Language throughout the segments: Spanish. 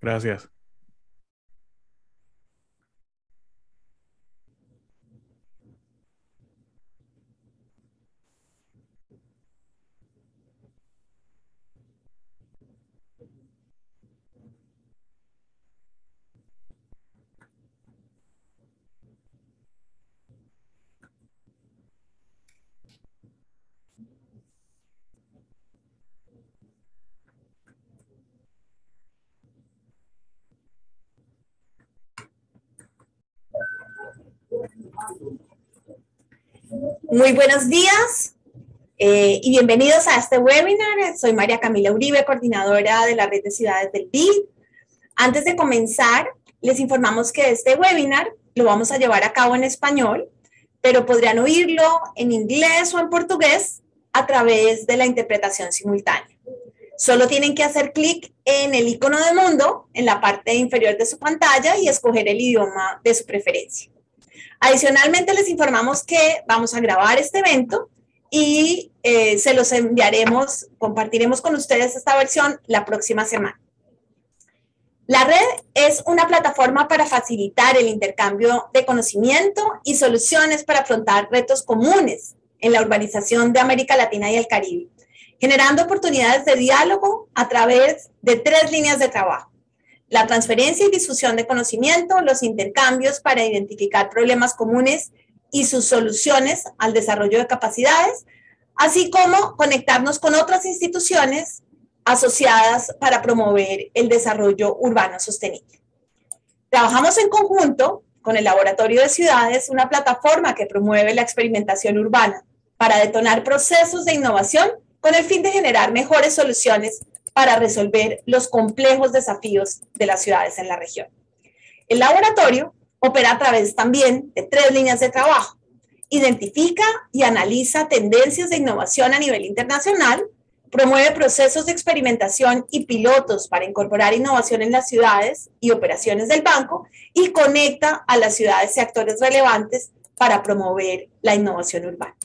Gracias. Muy buenos días y bienvenidos a este webinar. Soy María Camila Uribe, coordinadora de la Red de Ciudades del BID. Antes de comenzar, les informamos que este webinar lo vamos a llevar a cabo en español, pero podrían oírlo en inglés o en portugués a través de la interpretación simultánea. Solo tienen que hacer clic en el icono de mundo en la parte inferior de su pantalla y escoger el idioma de su preferencia. Adicionalmente, les informamos que vamos a grabar este evento y se los enviaremos, compartiremos con ustedes esta versión la próxima semana. La red es una plataforma para facilitar el intercambio de conocimiento y soluciones para afrontar retos comunes en la urbanización de América Latina y el Caribe, generando oportunidades de diálogo a través de 3 líneas de trabajo: la transferencia y difusión de conocimiento, los intercambios para identificar problemas comunes y sus soluciones al desarrollo de capacidades, así como conectarnos con otras instituciones asociadas para promover el desarrollo urbano sostenible. Trabajamos en conjunto con el Laboratorio de Ciudades, una plataforma que promueve la experimentación urbana para detonar procesos de innovación con el fin de generar mejores soluciones para resolver los complejos desafíos de las ciudades en la región. El laboratorio opera a través también de 3 líneas de trabajo. Identifica y analiza tendencias de innovación a nivel internacional, promueve procesos de experimentación y pilotos para incorporar innovación en las ciudades y operaciones del banco, y conecta a las ciudades y actores relevantes para promover la innovación urbana.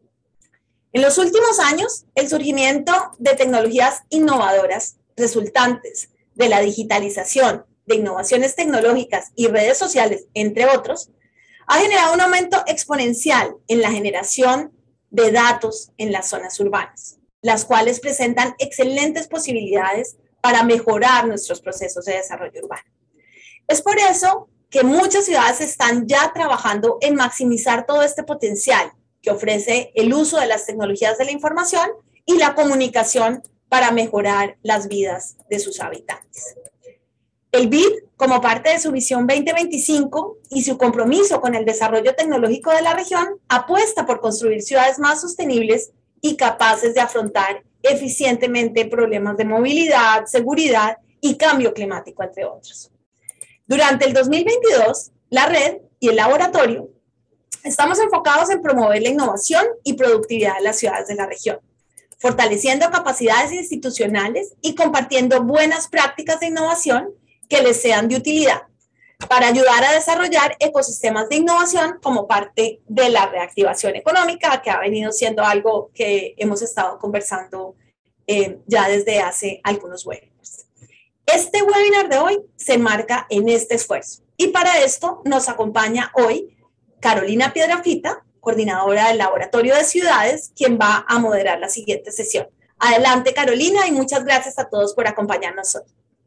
En los últimos años, el surgimiento de tecnologías innovadoras resultantes de la digitalización, de innovaciones tecnológicas y redes sociales, entre otros, ha generado un aumento exponencial en la generación de datos en las zonas urbanas, las cuales presentan excelentes posibilidades para mejorar nuestros procesos de desarrollo urbano. Es por eso que muchas ciudades están ya trabajando en maximizar todo este potencial que ofrece el uso de las tecnologías de la información y la comunicación para mejorar las vidas de sus habitantes. El BID, como parte de su visión 2025 y su compromiso con el desarrollo tecnológico de la región, apuesta por construir ciudades más sostenibles y capaces de afrontar eficientemente problemas de movilidad, seguridad y cambio climático, entre otros. Durante el 2022, la red y el laboratorio estamos enfocados en promover la innovación y productividad de las ciudades de la región, fortaleciendo capacidades institucionales y compartiendo buenas prácticas de innovación que les sean de utilidad para ayudar a desarrollar ecosistemas de innovación como parte de la reactivación económica, que ha venido siendo algo que hemos estado conversando ya desde hace algunos webinars. Este webinar de hoy se enmarca en este esfuerzo, y para esto nos acompaña hoy Carolina Piedrafita, coordinadora del Laboratorio de Ciudades, quien va a moderar la siguiente sesión. Adelante, Carolina, y muchas gracias a todos por acompañarnos hoy.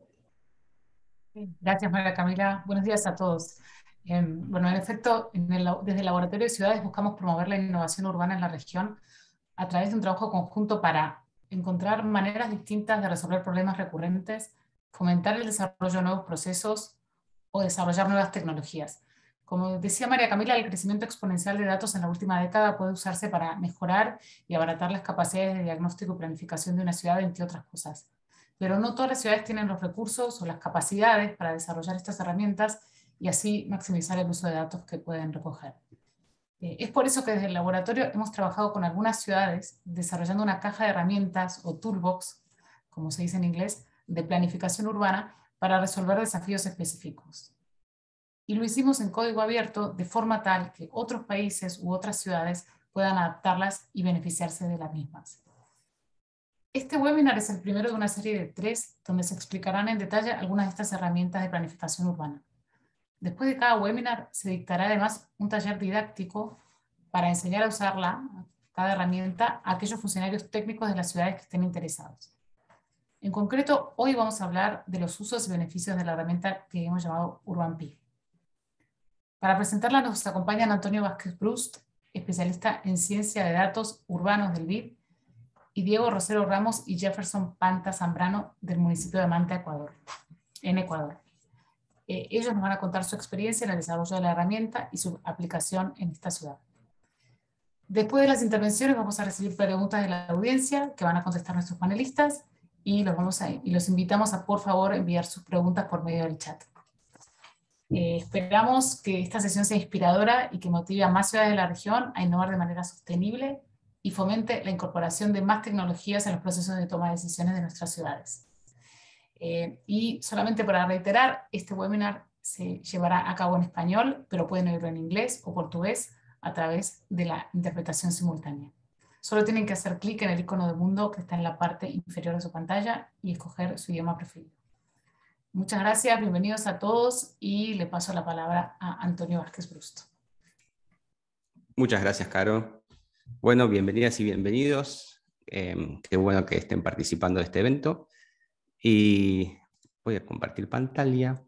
Gracias, María Camila. Buenos días a todos. Bueno, en efecto, desde el Laboratorio de Ciudades buscamos promover la innovación urbana en la región a través de un trabajo conjunto para encontrar maneras distintas de resolver problemas recurrentes, fomentar el desarrollo de nuevos procesos o desarrollar nuevas tecnologías. Como decía María Camila, el crecimiento exponencial de datos en la última década puede usarse para mejorar y abaratar las capacidades de diagnóstico y planificación de una ciudad, entre otras cosas. Pero no todas las ciudades tienen los recursos o las capacidades para desarrollar estas herramientas y así maximizar el uso de datos que pueden recoger. Es por eso que desde el laboratorio hemos trabajado con algunas ciudades desarrollando una caja de herramientas o toolbox, como se dice en inglés, de planificación urbana para resolver desafíos específicos. Y lo hicimos en código abierto de forma tal que otros países u otras ciudades puedan adaptarlas y beneficiarse de las mismas. Este webinar es el primero de una serie de 3 donde se explicarán en detalle algunas de estas herramientas de planificación urbana. Después de cada webinar se dictará además un taller didáctico para enseñar a usarla, cada herramienta, a aquellos funcionarios técnicos de las ciudades que estén interesados. En concreto, hoy vamos a hablar de los usos y beneficios de la herramienta que hemos llamado UrbanPi. Para presentarla nos acompañan Antonio Vázquez Brust, especialista en ciencia de datos urbanos del BID, y Diego Rosero Ramos y Jefferson Panta Zambrano del municipio de Manta, en Ecuador. Ellos nos van a contar su experiencia en el desarrollo de la herramienta y su aplicación en esta ciudad. Después de las intervenciones vamos a recibir preguntas de la audiencia que van a contestar nuestros panelistas y los invitamos a, por favor, enviar sus preguntas por medio del chat. Esperamos que esta sesión sea inspiradora y que motive a más ciudades de la región a innovar de manera sostenible y fomente la incorporación de más tecnologías en los procesos de toma de decisiones de nuestras ciudades. Y solamente para reiterar, este webinar se llevará a cabo en español, pero pueden oírlo en inglés o portugués a través de la interpretación simultánea. Solo tienen que hacer clic en el icono de mundo que está en la parte inferior de su pantalla y escoger su idioma preferido. Muchas gracias, bienvenidos a todos y le paso la palabra a Antonio Vázquez Brust. Muchas gracias, Caro. Bueno, bienvenidas y bienvenidos. Qué bueno que estén participando de este evento. Y voy a compartir pantalla.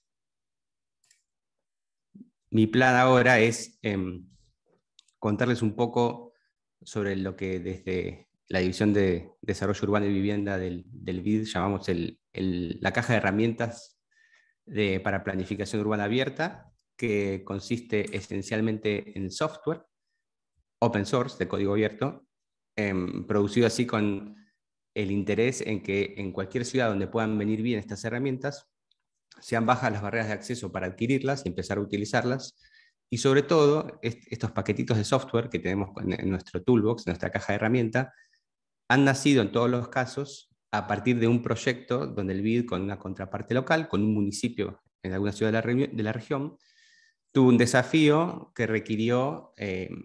Mi plan ahora es contarles un poco sobre lo que desde la División de Desarrollo Urbano y Vivienda del BID llamamos la caja de herramientas para planificación urbana abierta, que consiste esencialmente en software open source de código abierto, producido así con el interés en que en cualquier ciudad donde puedan venir bien estas herramientas, sean bajas las barreras de acceso para adquirirlas y empezar a utilizarlas, y sobre todo estos paquetitos de software que tenemos en nuestro toolbox, en nuestra caja de herramientas, han nacido en todos los casos a partir de un proyecto donde el BID, con una contraparte local, con un municipio en alguna ciudad de la región, tuvo un desafío que requirió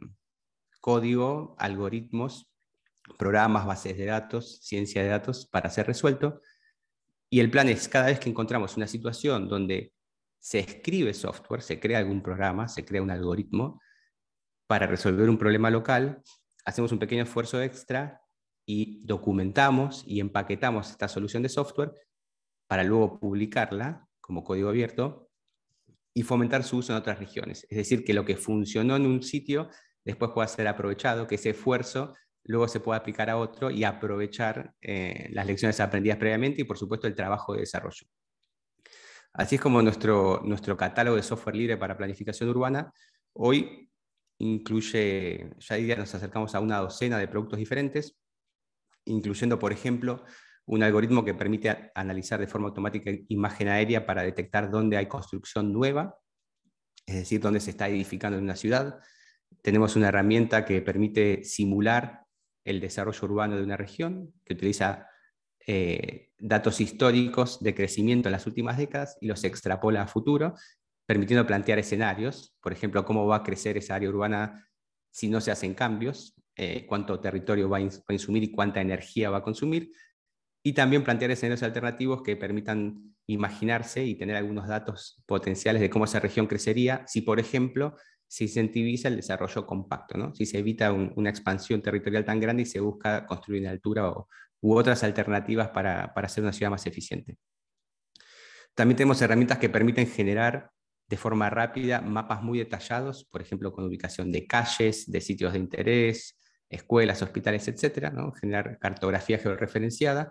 código, algoritmos, programas, bases de datos, ciencia de datos para ser resuelto. Y el plan es, cada vez que encontramos una situación donde se escribe software, se crea algún programa, se crea un algoritmo para resolver un problema local, hacemos un pequeño esfuerzo extra y documentamos y empaquetamos esta solución de software para luego publicarla como código abierto y fomentar su uso en otras regiones. Es decir, que lo que funcionó en un sitio después pueda ser aprovechado, que ese esfuerzo luego se pueda aplicar a otro y aprovechar las lecciones aprendidas previamente y, por supuesto, el trabajo de desarrollo. Así es como nuestro catálogo de software libre para planificación urbana hoy incluye, ya diría, nos acercamos a una docena de productos diferentes, incluyendo, por ejemplo, un algoritmo que permite analizar de forma automática imagen aérea para detectar dónde hay construcción nueva, es decir, dónde se está edificando en una ciudad. Tenemos una herramienta que permite simular el desarrollo urbano de una región, que utiliza datos históricos de crecimiento en las últimas décadas y los extrapola a futuro, permitiendo plantear escenarios, por ejemplo, cómo va a crecer esa área urbana si no se hacen cambios, cuánto territorio va a insumir y cuánta energía va a consumir, y también plantear escenarios alternativos que permitan imaginarse y tener algunos datos potenciales de cómo esa región crecería si, por ejemplo, se incentiviza el desarrollo compacto, ¿no? Si se evita una expansión territorial tan grande y se busca construir en altura u otras alternativas para hacer una ciudad más eficiente. También tenemos herramientas que permiten generar de forma rápida mapas muy detallados, por ejemplo, con ubicación de calles, de sitios de interés, escuelas, hospitales, etc., ¿no? Generar cartografía georreferenciada,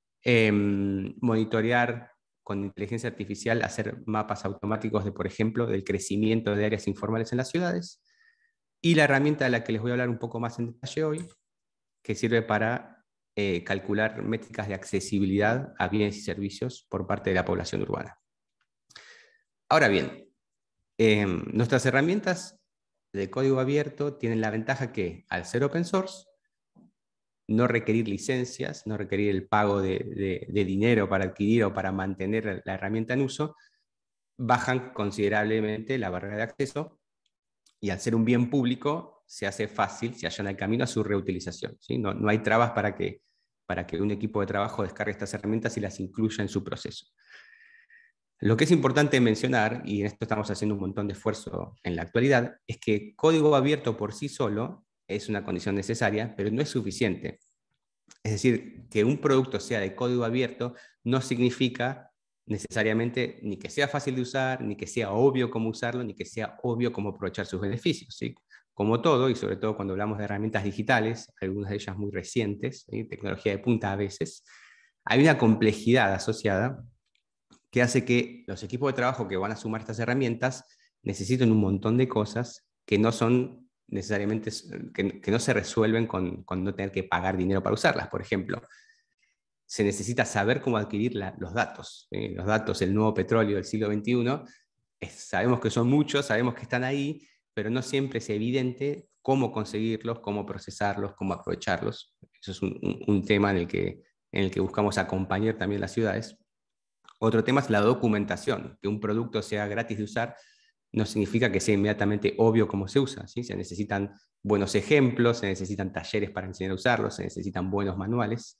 monitorear con inteligencia artificial, hacer mapas automáticos de, por ejemplo, del crecimiento de áreas informales en las ciudades, y la herramienta de la que les voy a hablar un poco más en detalle hoy, que sirve para calcular métricas de accesibilidad a bienes y servicios por parte de la población urbana. Ahora bien, nuestras herramientas de código abierto tienen la ventaja que, al ser open source, no requerir licencias, no requerir el pago de dinero para adquirir o para mantener la herramienta en uso, bajan considerablemente la barrera de acceso y, al ser un bien público, se hace fácil, se allana el camino a su reutilización, ¿sí? No hay trabas para que para que un equipo de trabajo descargue estas herramientas y las incluya en su proceso. Lo que es importante mencionar, y en esto estamos haciendo un montón de esfuerzo en la actualidad, es que código abierto por sí solo es una condición necesaria, pero no es suficiente. Es decir, que un producto sea de código abierto no significa necesariamente ni que sea fácil de usar, ni que sea obvio cómo usarlo, ni que sea obvio cómo aprovechar sus beneficios, ¿sí? Como todo, y sobre todo cuando hablamos de herramientas digitales, algunas de ellas muy recientes, ¿sí? Tecnología de punta a veces, hay una complejidad asociada que hace que los equipos de trabajo que van a sumar estas herramientas necesiten un montón de cosas que no son necesariamente, que no se resuelven con no tener que pagar dinero para usarlas. Por ejemplo, se necesita saber cómo adquirir los datos. Los datos, el nuevo petróleo del siglo XXI, sabemos que son muchos, sabemos que están ahí, pero no siempre es evidente cómo conseguirlos, cómo procesarlos, cómo aprovecharlos. Eso es un tema en el que buscamos acompañar también las ciudades. Otro tema es la documentación. Que un producto sea gratis de usar no significa que sea inmediatamente obvio cómo se usa, ¿sí? Se necesitan buenos ejemplos, se necesitan talleres para enseñar a usarlos, se necesitan buenos manuales.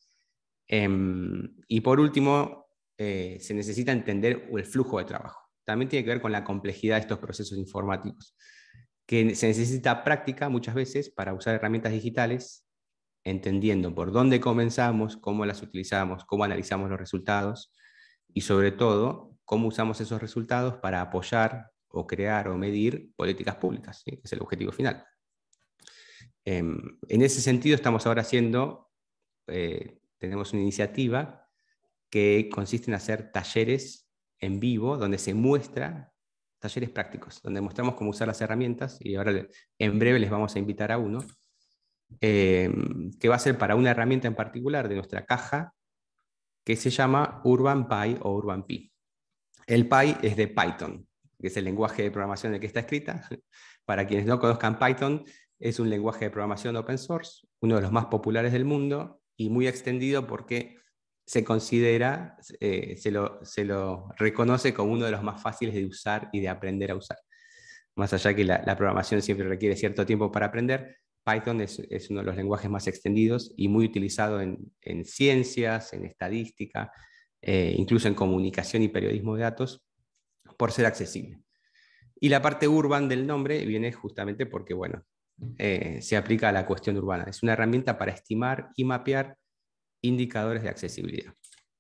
Y por último, se necesita entender el flujo de trabajo. También tiene que ver con la complejidad de estos procesos informáticos, que se necesita práctica muchas veces para usar herramientas digitales, entendiendo por dónde comenzamos, cómo las utilizamos, cómo analizamos los resultados, y sobre todo, cómo usamos esos resultados para apoyar o crear o medir políticas públicas, ¿sí? Que es el objetivo final. En ese sentido, estamos ahora tenemos una iniciativa que consiste en hacer talleres en vivo, donde se muestra, talleres prácticos, donde mostramos cómo usar las herramientas, y ahora en breve les vamos a invitar a uno, que va a ser para una herramienta en particular de nuestra caja, que se llama UrbanPy o UrbanPy. El Py es de Python, que es el lenguaje de programación en el que está escrita. Para quienes no conozcan Python, es un lenguaje de programación open source, uno de los más populares del mundo y muy extendido porque se considera, se lo reconoce como uno de los más fáciles de usar y de aprender a usar. Más allá que la programación siempre requiere cierto tiempo para aprender, Python es uno de los lenguajes más extendidos y muy utilizado en ciencias, en estadística, incluso en comunicación y periodismo de datos, por ser accesible. Y la parte urban del nombre viene justamente porque, bueno, se aplica a la cuestión urbana. Es una herramienta para estimar y mapear indicadores de accesibilidad.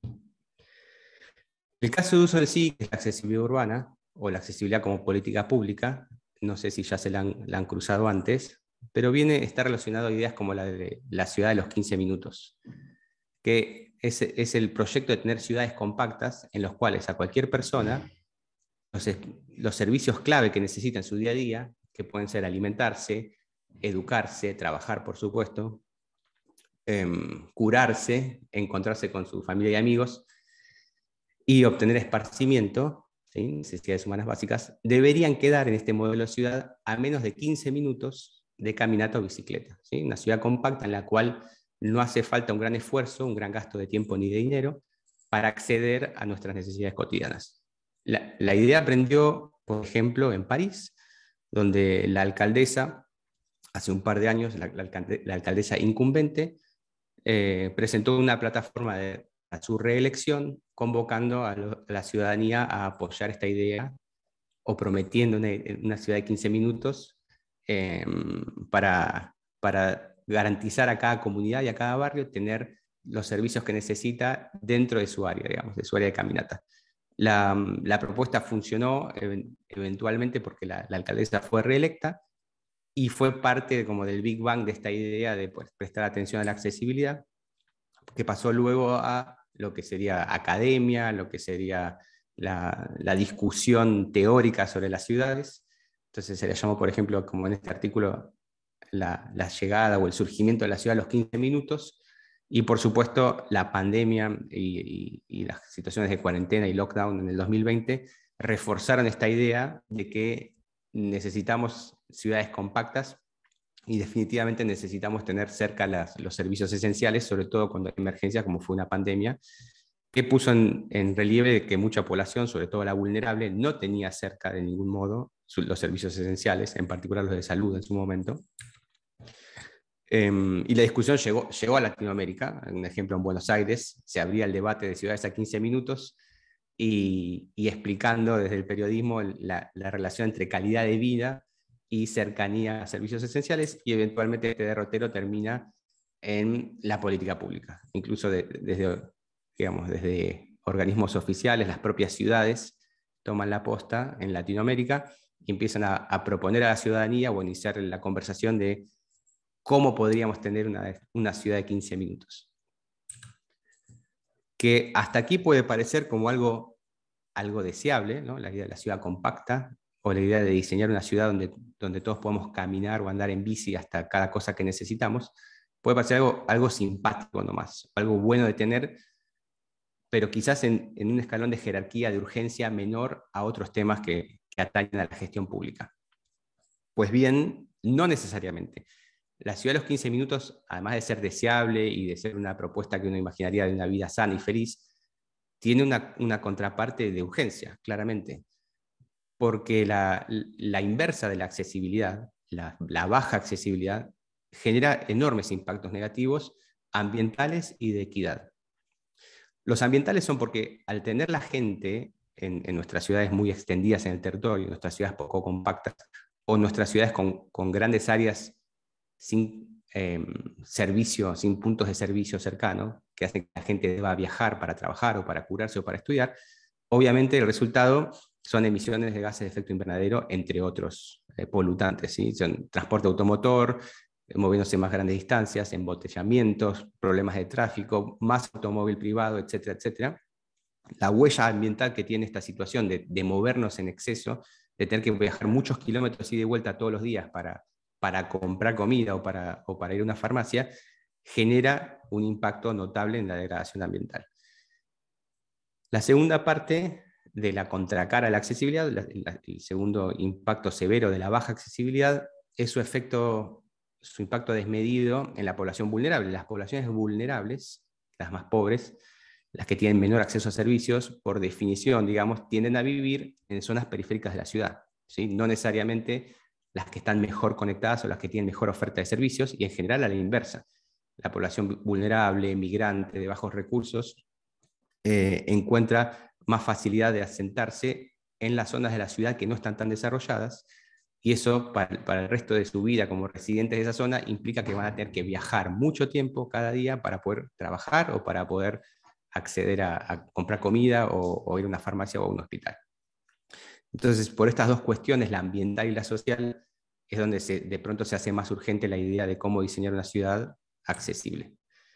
El caso de uso en sí, que es la accesibilidad urbana, o la accesibilidad como política pública, no sé si ya se la han cruzado antes, pero está relacionado a ideas como la de la ciudad de los 15 minutos, que es el proyecto de tener ciudades compactas en los cuales a cualquier persona los servicios clave que necesita en su día a día, que pueden ser alimentarse, educarse, trabajar, por supuesto, curarse, encontrarse con su familia y amigos y obtener esparcimiento, ¿sí? Necesidades humanas básicas, deberían quedar en este modelo de ciudad a menos de 15 minutos de caminata o bicicleta, ¿sí? Una ciudad compacta en la cual no hace falta un gran esfuerzo, un gran gasto de tiempo ni de dinero para acceder a nuestras necesidades cotidianas. La idea aprendió, por ejemplo, en París, donde la alcaldesa, hace un par de años, la alcaldesa incumbente, presentó una plataforma a su reelección, convocando a la ciudadanía a apoyar esta idea, o prometiendo una ciudad de 15 minutos, para garantizar a cada comunidad y a cada barrio tener los servicios que necesita dentro de su área, digamos, de su área de caminata. La propuesta funcionó eventualmente porque la alcaldesa fue reelecta y fue parte como del Big Bang de esta idea de prestar atención a la accesibilidad, que pasó luego a lo que sería academia, lo que sería la discusión teórica sobre las ciudades. Entonces se le llamó, por ejemplo, como en este artículo, la llegada o el surgimiento de la ciudad a los 15 minutos, y por supuesto la pandemia y las situaciones de cuarentena y lockdown en el 2020 reforzaron esta idea de que necesitamos ciudades compactas y definitivamente necesitamos tener cerca los servicios esenciales, sobre todo cuando hay emergencias como fue una pandemia, que puso en relieve que mucha población, sobre todo la vulnerable, no tenía cerca de ningún modo los servicios esenciales, en particular los de salud en su momento. Y la discusión llegó a Latinoamérica. Un ejemplo, en Buenos Aires se abría el debate de ciudades a 15 minutos y explicando desde el periodismo la relación entre calidad de vida y cercanía a servicios esenciales, y eventualmente este derrotero termina en la política pública, incluso desde organismos oficiales, las propias ciudades toman la posta en Latinoamérica y empiezan a proponer a la ciudadanía o iniciar la conversación de cómo podríamos tener una ciudad de 15 minutos. Que hasta aquí puede parecer como algo deseable, ¿no? La idea de la ciudad compacta, o la idea de diseñar una ciudad donde todos podemos caminar o andar en bici hasta cada cosa que necesitamos, puede parecer algo simpático nomás, algo bueno de tener, pero quizás en un escalón de jerarquía de urgencia menor a otros temas que atañen a la gestión pública. Pues bien, no necesariamente. La ciudad de los 15 minutos, además de ser deseable y de ser una propuesta que uno imaginaría de una vida sana y feliz, tiene una contraparte de urgencia, claramente. Porque la inversa de la accesibilidad, la baja accesibilidad, genera enormes impactos negativos ambientales y de equidad. Los ambientales son porque al tener la gente en nuestras ciudades muy extendidas en el territorio, nuestras ciudades poco compactas, o nuestras ciudades con grandes áreas sin servicio, sin puntos de servicio cercanos, que hacen que la gente deba viajar para trabajar o para curarse o para estudiar, obviamente el resultado son emisiones de gases de efecto invernadero, entre otros polutantes, ¿sí? Son transporte automotor, moviéndose más grandes distancias, embotellamientos, problemas de tráfico, más automóvil privado, etcétera, etcétera. La huella ambiental que tiene esta situación de movernos en exceso, de tener que viajar muchos kilómetros y de vuelta todos los días para comprar comida o para ir a una farmacia, genera un impacto notable en la degradación ambiental. La segunda parte de la contracara a la accesibilidad, el segundo impacto severo de la baja accesibilidad, es su impacto desmedido en la población vulnerable. Las poblaciones vulnerables, las más pobres, las que tienen menor acceso a servicios, por definición, digamos, tienden a vivir en zonas periféricas de la ciudad, ¿sí? No necesariamente las que están mejor conectadas o las que tienen mejor oferta de servicios, y en general a la inversa. La población vulnerable, migrante, de bajos recursos, encuentra más facilidad de asentarse en las zonas de la ciudad que no están tan desarrolladas, y eso para el resto de su vida como residentes de esa zona implica que van a tener que viajar mucho tiempo cada día para poder trabajar o para poder acceder a comprar comida o ir a una farmacia o a un hospital. Entonces, por estas dos cuestiones, la ambiental y la social, es donde de pronto se hace más urgente la idea de cómo diseñar una ciudad accesible.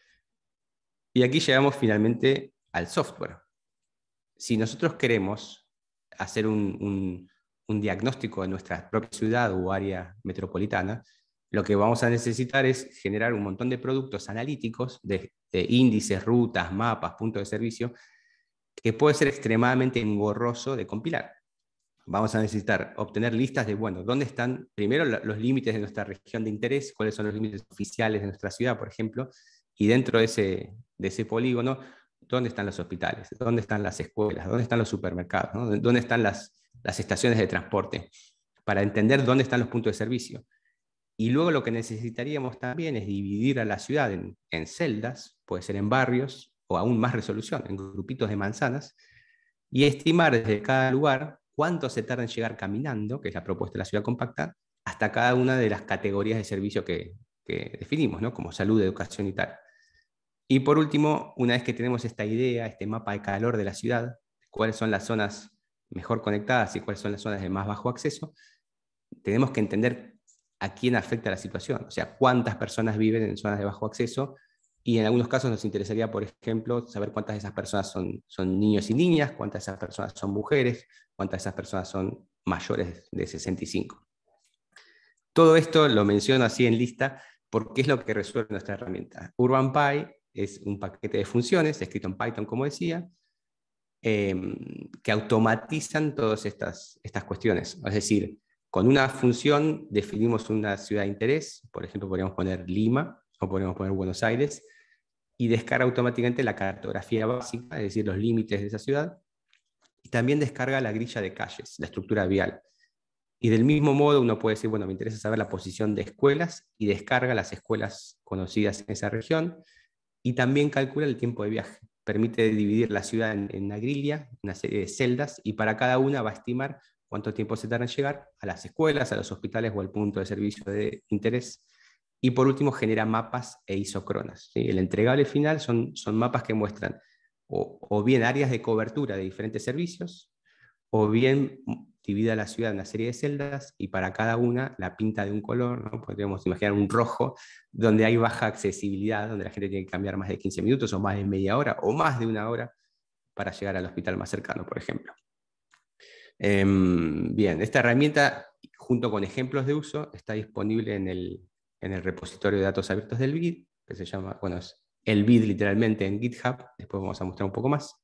Y aquí llegamos finalmente al software. Si nosotros queremos hacer un diagnóstico de nuestra propia ciudad o área metropolitana, lo que vamos a necesitar es generar un montón de productos analíticos, de índices, rutas, mapas, puntos de servicio, que puede ser extremadamente engorroso de compilar. Vamos a necesitar obtener listas de, bueno, ¿dónde están primero los límites de nuestra región de interés? ¿Cuáles son los límites oficiales de nuestra ciudad, por ejemplo? Y dentro de ese polígono, ¿dónde están los hospitales? ¿Dónde están las escuelas? ¿Dónde están los supermercados? ¿No? ¿Dónde están las estaciones de transporte? Para entender dónde están los puntos de servicio. Y luego lo que necesitaríamos también es dividir a la ciudad en celdas, puede ser en barrios, o aún más resolución, en grupitos de manzanas, y estimar desde cada lugar cuánto se tarda en llegar caminando, que es la propuesta de la ciudad compacta, hasta cada una de las categorías de servicio que definimos, ¿no? Como salud, educación y tal. Y por último, una vez que tenemos esta idea, este mapa de calor de la ciudad, cuáles son las zonas mejor conectadas y cuáles son las zonas de más bajo acceso, tenemos que entender a quién afecta la situación, o sea, cuántas personas viven en zonas de bajo acceso, y en algunos casos nos interesaría, por ejemplo, saber cuántas de esas personas son niños y niñas, cuántas de esas personas son mujeres, cuántas de esas personas son mayores de 65. Todo esto lo menciono así en lista porque es lo que resuelve nuestra herramienta. UrbanPy es un paquete de funciones, escrito en Python, como decía, que automatizan todas estas cuestiones. Es decir, con una función definimos una ciudad de interés, por ejemplo, podríamos poner Lima o podríamos poner Buenos Aires, y descarga automáticamente la cartografía básica, es decir, los límites de esa ciudad, y también descarga la grilla de calles, la estructura vial. Y del mismo modo uno puede decir, bueno, me interesa saber la posición de escuelas y descarga las escuelas conocidas en esa región y también calcula el tiempo de viaje. Permite dividir la ciudad en una grilla, una serie de celdas, y para cada una va a estimar cuánto tiempo se tarda en llegar a las escuelas, a los hospitales o al punto de servicio de interés. Y por último genera mapas e isocronas. ¿Sí? El entregable final son mapas que muestran o bien áreas de cobertura de diferentes servicios, o bien divide la ciudad en una serie de celdas y para cada una la pinta de un color, ¿no? Podríamos imaginar un rojo donde hay baja accesibilidad, donde la gente tiene que cambiar más de 15 minutos o más de media hora o más de una hora para llegar al hospital más cercano, por ejemplo. Bien, esta herramienta, junto con ejemplos de uso, está disponible en el repositorio de datos abiertos del BID, que se llama, bueno, es el BID literalmente en GitHub, después vamos a mostrar un poco más.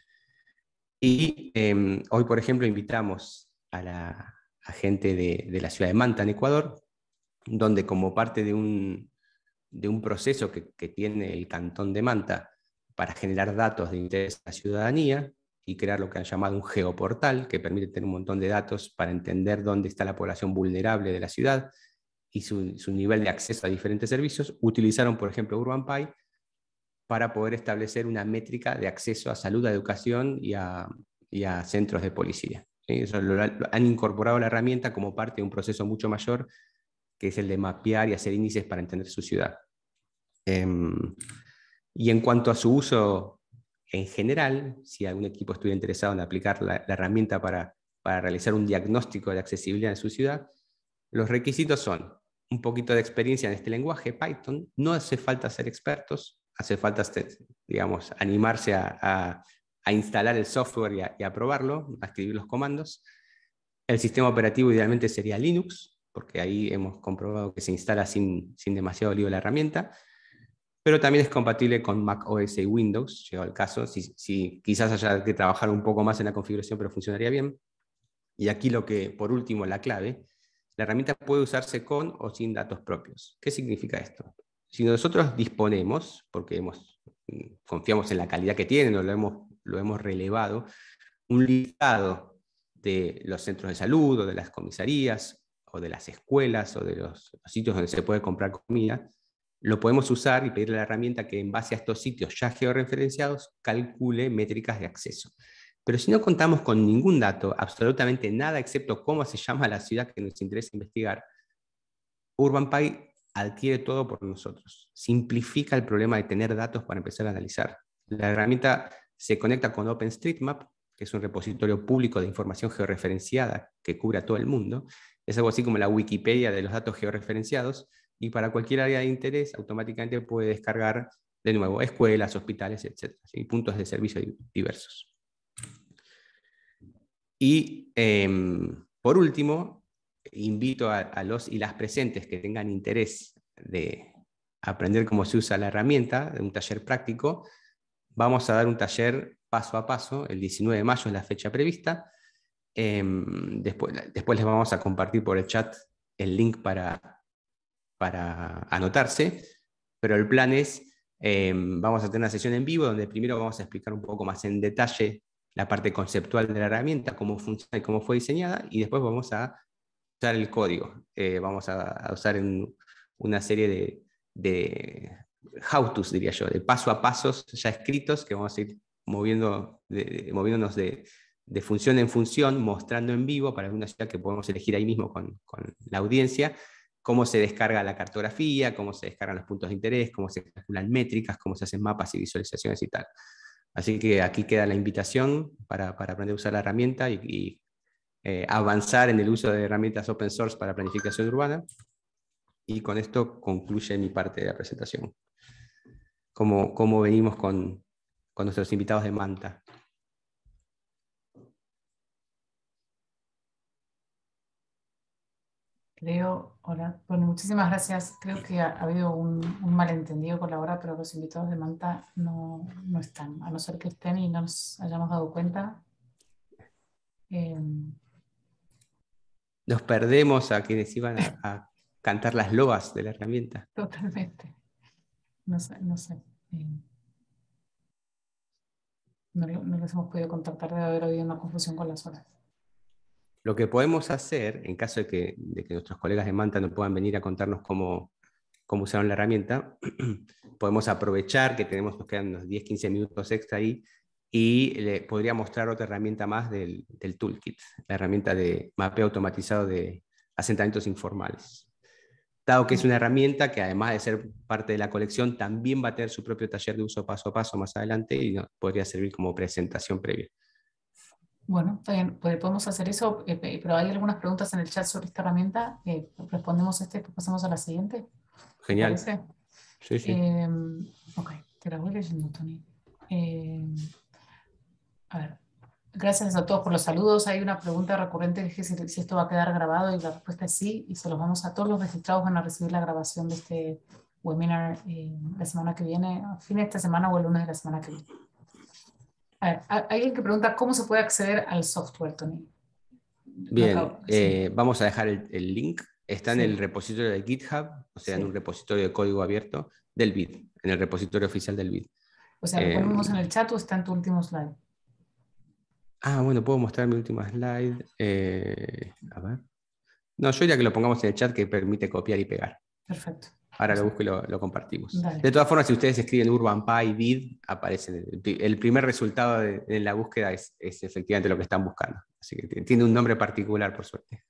Y hoy, por ejemplo, invitamos a la gente de la ciudad de Manta, en Ecuador, donde como parte de un proceso que tiene el Cantón de Manta para generar datos de interés a la ciudadanía y crear lo que han llamado un geoportal, que permite tener un montón de datos para entender dónde está la población vulnerable de la ciudad y su nivel de acceso a diferentes servicios, utilizaron, por ejemplo, UrbanPy para poder establecer una métrica de acceso a salud, a educación y a centros de policía. ¿Sí? Eso han incorporado la herramienta como parte de un proceso mucho mayor, que es el de mapear y hacer índices para entender su ciudad. Y en cuanto a su uso en general, si algún equipo estuviera interesado en aplicar la herramienta para realizar un diagnóstico de accesibilidad en su ciudad, los requisitos son un poquito de experiencia en este lenguaje, Python. No hace falta ser expertos, hace falta, digamos, animarse a instalar el software y a probarlo, a escribir los comandos. El sistema operativo idealmente sería Linux, porque ahí hemos comprobado que se instala sin demasiado lío la herramienta, pero también es compatible con Mac OS y Windows, llegado el caso, si quizás haya que trabajar un poco más en la configuración, pero funcionaría bien. Y aquí por último, la clave: la herramienta puede usarse con o sin datos propios. ¿Qué significa esto? Si nosotros disponemos, porque confiamos en la calidad que tienen o lo hemos relevado, un listado de los centros de salud o de las comisarías o de las escuelas o de los sitios donde se puede comprar comida, lo podemos usar y pedirle a la herramienta que en base a estos sitios ya georreferenciados calcule métricas de acceso. Pero si no contamos con ningún dato, absolutamente nada, excepto cómo se llama la ciudad que nos interesa investigar, UrbanPy adquiere todo por nosotros. Simplifica el problema de tener datos para empezar a analizar. La herramienta se conecta con OpenStreetMap, que es un repositorio público de información georreferenciada que cubre a todo el mundo. Es algo así como la Wikipedia de los datos georreferenciados, y para cualquier área de interés automáticamente puede descargar de nuevo escuelas, hospitales, etc. ¿Sí? Puntos de servicio diversos. Y por último, invito a los y las presentes que tengan interés de aprender cómo se usa la herramienta, de un taller práctico. Vamos a dar un taller paso a paso, el 19 de mayo es la fecha prevista. Después les vamos a compartir por el chat el link para anotarse, pero el plan es, vamos a tener una sesión en vivo donde primero vamos a explicar un poco más en detalle la parte conceptual de la herramienta, cómo funciona y cómo fue diseñada, y después vamos a usar el código. Vamos a usar una serie de how-tos, diría yo, de paso a pasos ya escritos que vamos a ir moviéndonos de función en función, mostrando en vivo para alguna ciudad que podemos elegir ahí mismo con la audiencia, cómo se descarga la cartografía, cómo se descargan los puntos de interés, cómo se calculan métricas, cómo se hacen mapas y visualizaciones y tal. Así que aquí queda la invitación para aprender a usar la herramienta y avanzar en el uso de herramientas open source para planificación urbana. Y con esto concluye mi parte de la presentación. ¿Cómo venimos con nuestros invitados de Manta? Hola, bueno, muchísimas gracias. Creo que ha habido un malentendido con la hora, pero los invitados de Manta no están, a no ser que estén y no nos hayamos dado cuenta. Nos perdemos a quienes iban a cantar las loas de la herramienta. Totalmente. No sé. No los hemos podido contactar, debe haber habido una confusión con las horas. Lo que podemos hacer, en caso de que nuestros colegas de Manta no puedan venir a contarnos cómo usaron la herramienta, podemos aprovechar que nos quedan unos 10-15 minutos extra ahí, y le podría mostrar otra herramienta más del toolkit, la herramienta de mapeo automatizado de asentamientos informales. Dado que es una herramienta que, además de ser parte de la colección, también va a tener su propio taller de uso paso a paso más adelante, y podría servir como presentación previa. Bueno, está bien, podemos hacer eso, pero hay algunas preguntas en el chat sobre esta herramienta. Respondemos y pasamos a la siguiente. Genial. ¿Te parece? Sí, sí. Ok, te la voy leyendo, Tony. A ver, gracias a todos por los saludos. Hay una pregunta recurrente que es si esto va a quedar grabado, y la respuesta es sí, y se los vamos a todos los registrados, van a recibir la grabación de este webinar la semana que viene, a fin de esta semana o el lunes de la semana que viene. A ver, hay alguien que pregunta cómo se puede acceder al software, Tony. Bien, Sí. vamos a dejar el link. Está en Sí. el repositorio de GitHub, o sea, Sí. en un repositorio de código abierto del BID, en el repositorio oficial del BID. O sea, ¿lo ponemos en el chat o está en tu último slide? Bueno, puedo mostrar mi última slide. A ver. No, yo diría que lo pongamos en el chat, que permite copiar y pegar. Perfecto. Ahora lo busco y lo compartimos. Dale. De todas formas, si ustedes escriben UrbanPy BID, aparece. El primer resultado en la búsqueda es efectivamente lo que están buscando. Así que tiene un nombre particular, por suerte.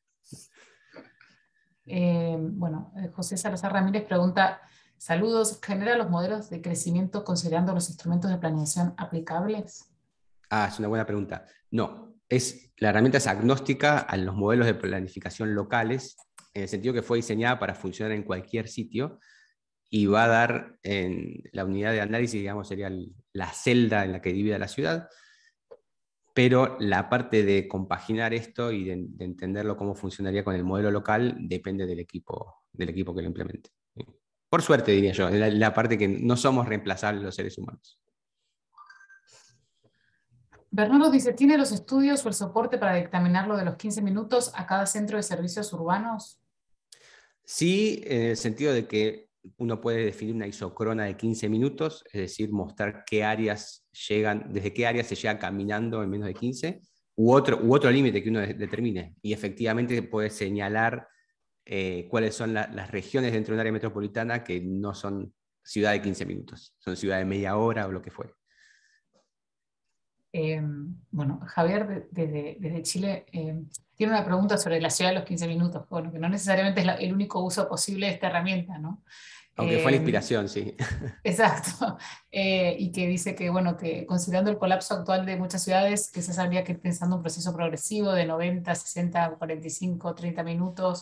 Bueno, José Salazar Ramírez pregunta, saludos, ¿genera los modelos de crecimiento considerando los instrumentos de planeación aplicables? Es una buena pregunta. No, la herramienta es agnóstica a los modelos de planificación locales, en el sentido que fue diseñada para funcionar en cualquier sitio, y va a dar en la unidad de análisis, digamos, sería la celda en la que divide la ciudad, pero la parte de compaginar esto y de entenderlo cómo funcionaría con el modelo local depende del equipo que lo implemente. Por suerte, diría yo, la parte que no somos reemplazables los seres humanos. Bernardo dice, ¿tiene los estudios o el soporte para dictaminar lo de los 15 minutos a cada centro de servicios urbanos? Sí, en el sentido de que uno puede definir una isocrona de 15 minutos, es decir, mostrar qué áreas llegan, desde qué áreas se llega caminando en menos de 15, u otro límite que uno determine. Y efectivamente puede señalar cuáles son las regiones dentro de un área metropolitana que no son ciudad de 15 minutos, son ciudad de media hora o lo que fuere. Bueno, Javier desde Chile tiene una pregunta sobre la ciudad de los 15 minutos, bueno, que no necesariamente es el único uso posible de esta herramienta, ¿no? Aunque fue la inspiración, sí. Exacto. Y que dice que, bueno, que considerando el colapso actual de muchas ciudades, quizás habría que ir pensando un proceso progresivo de 90, 60, 45, 30 minutos,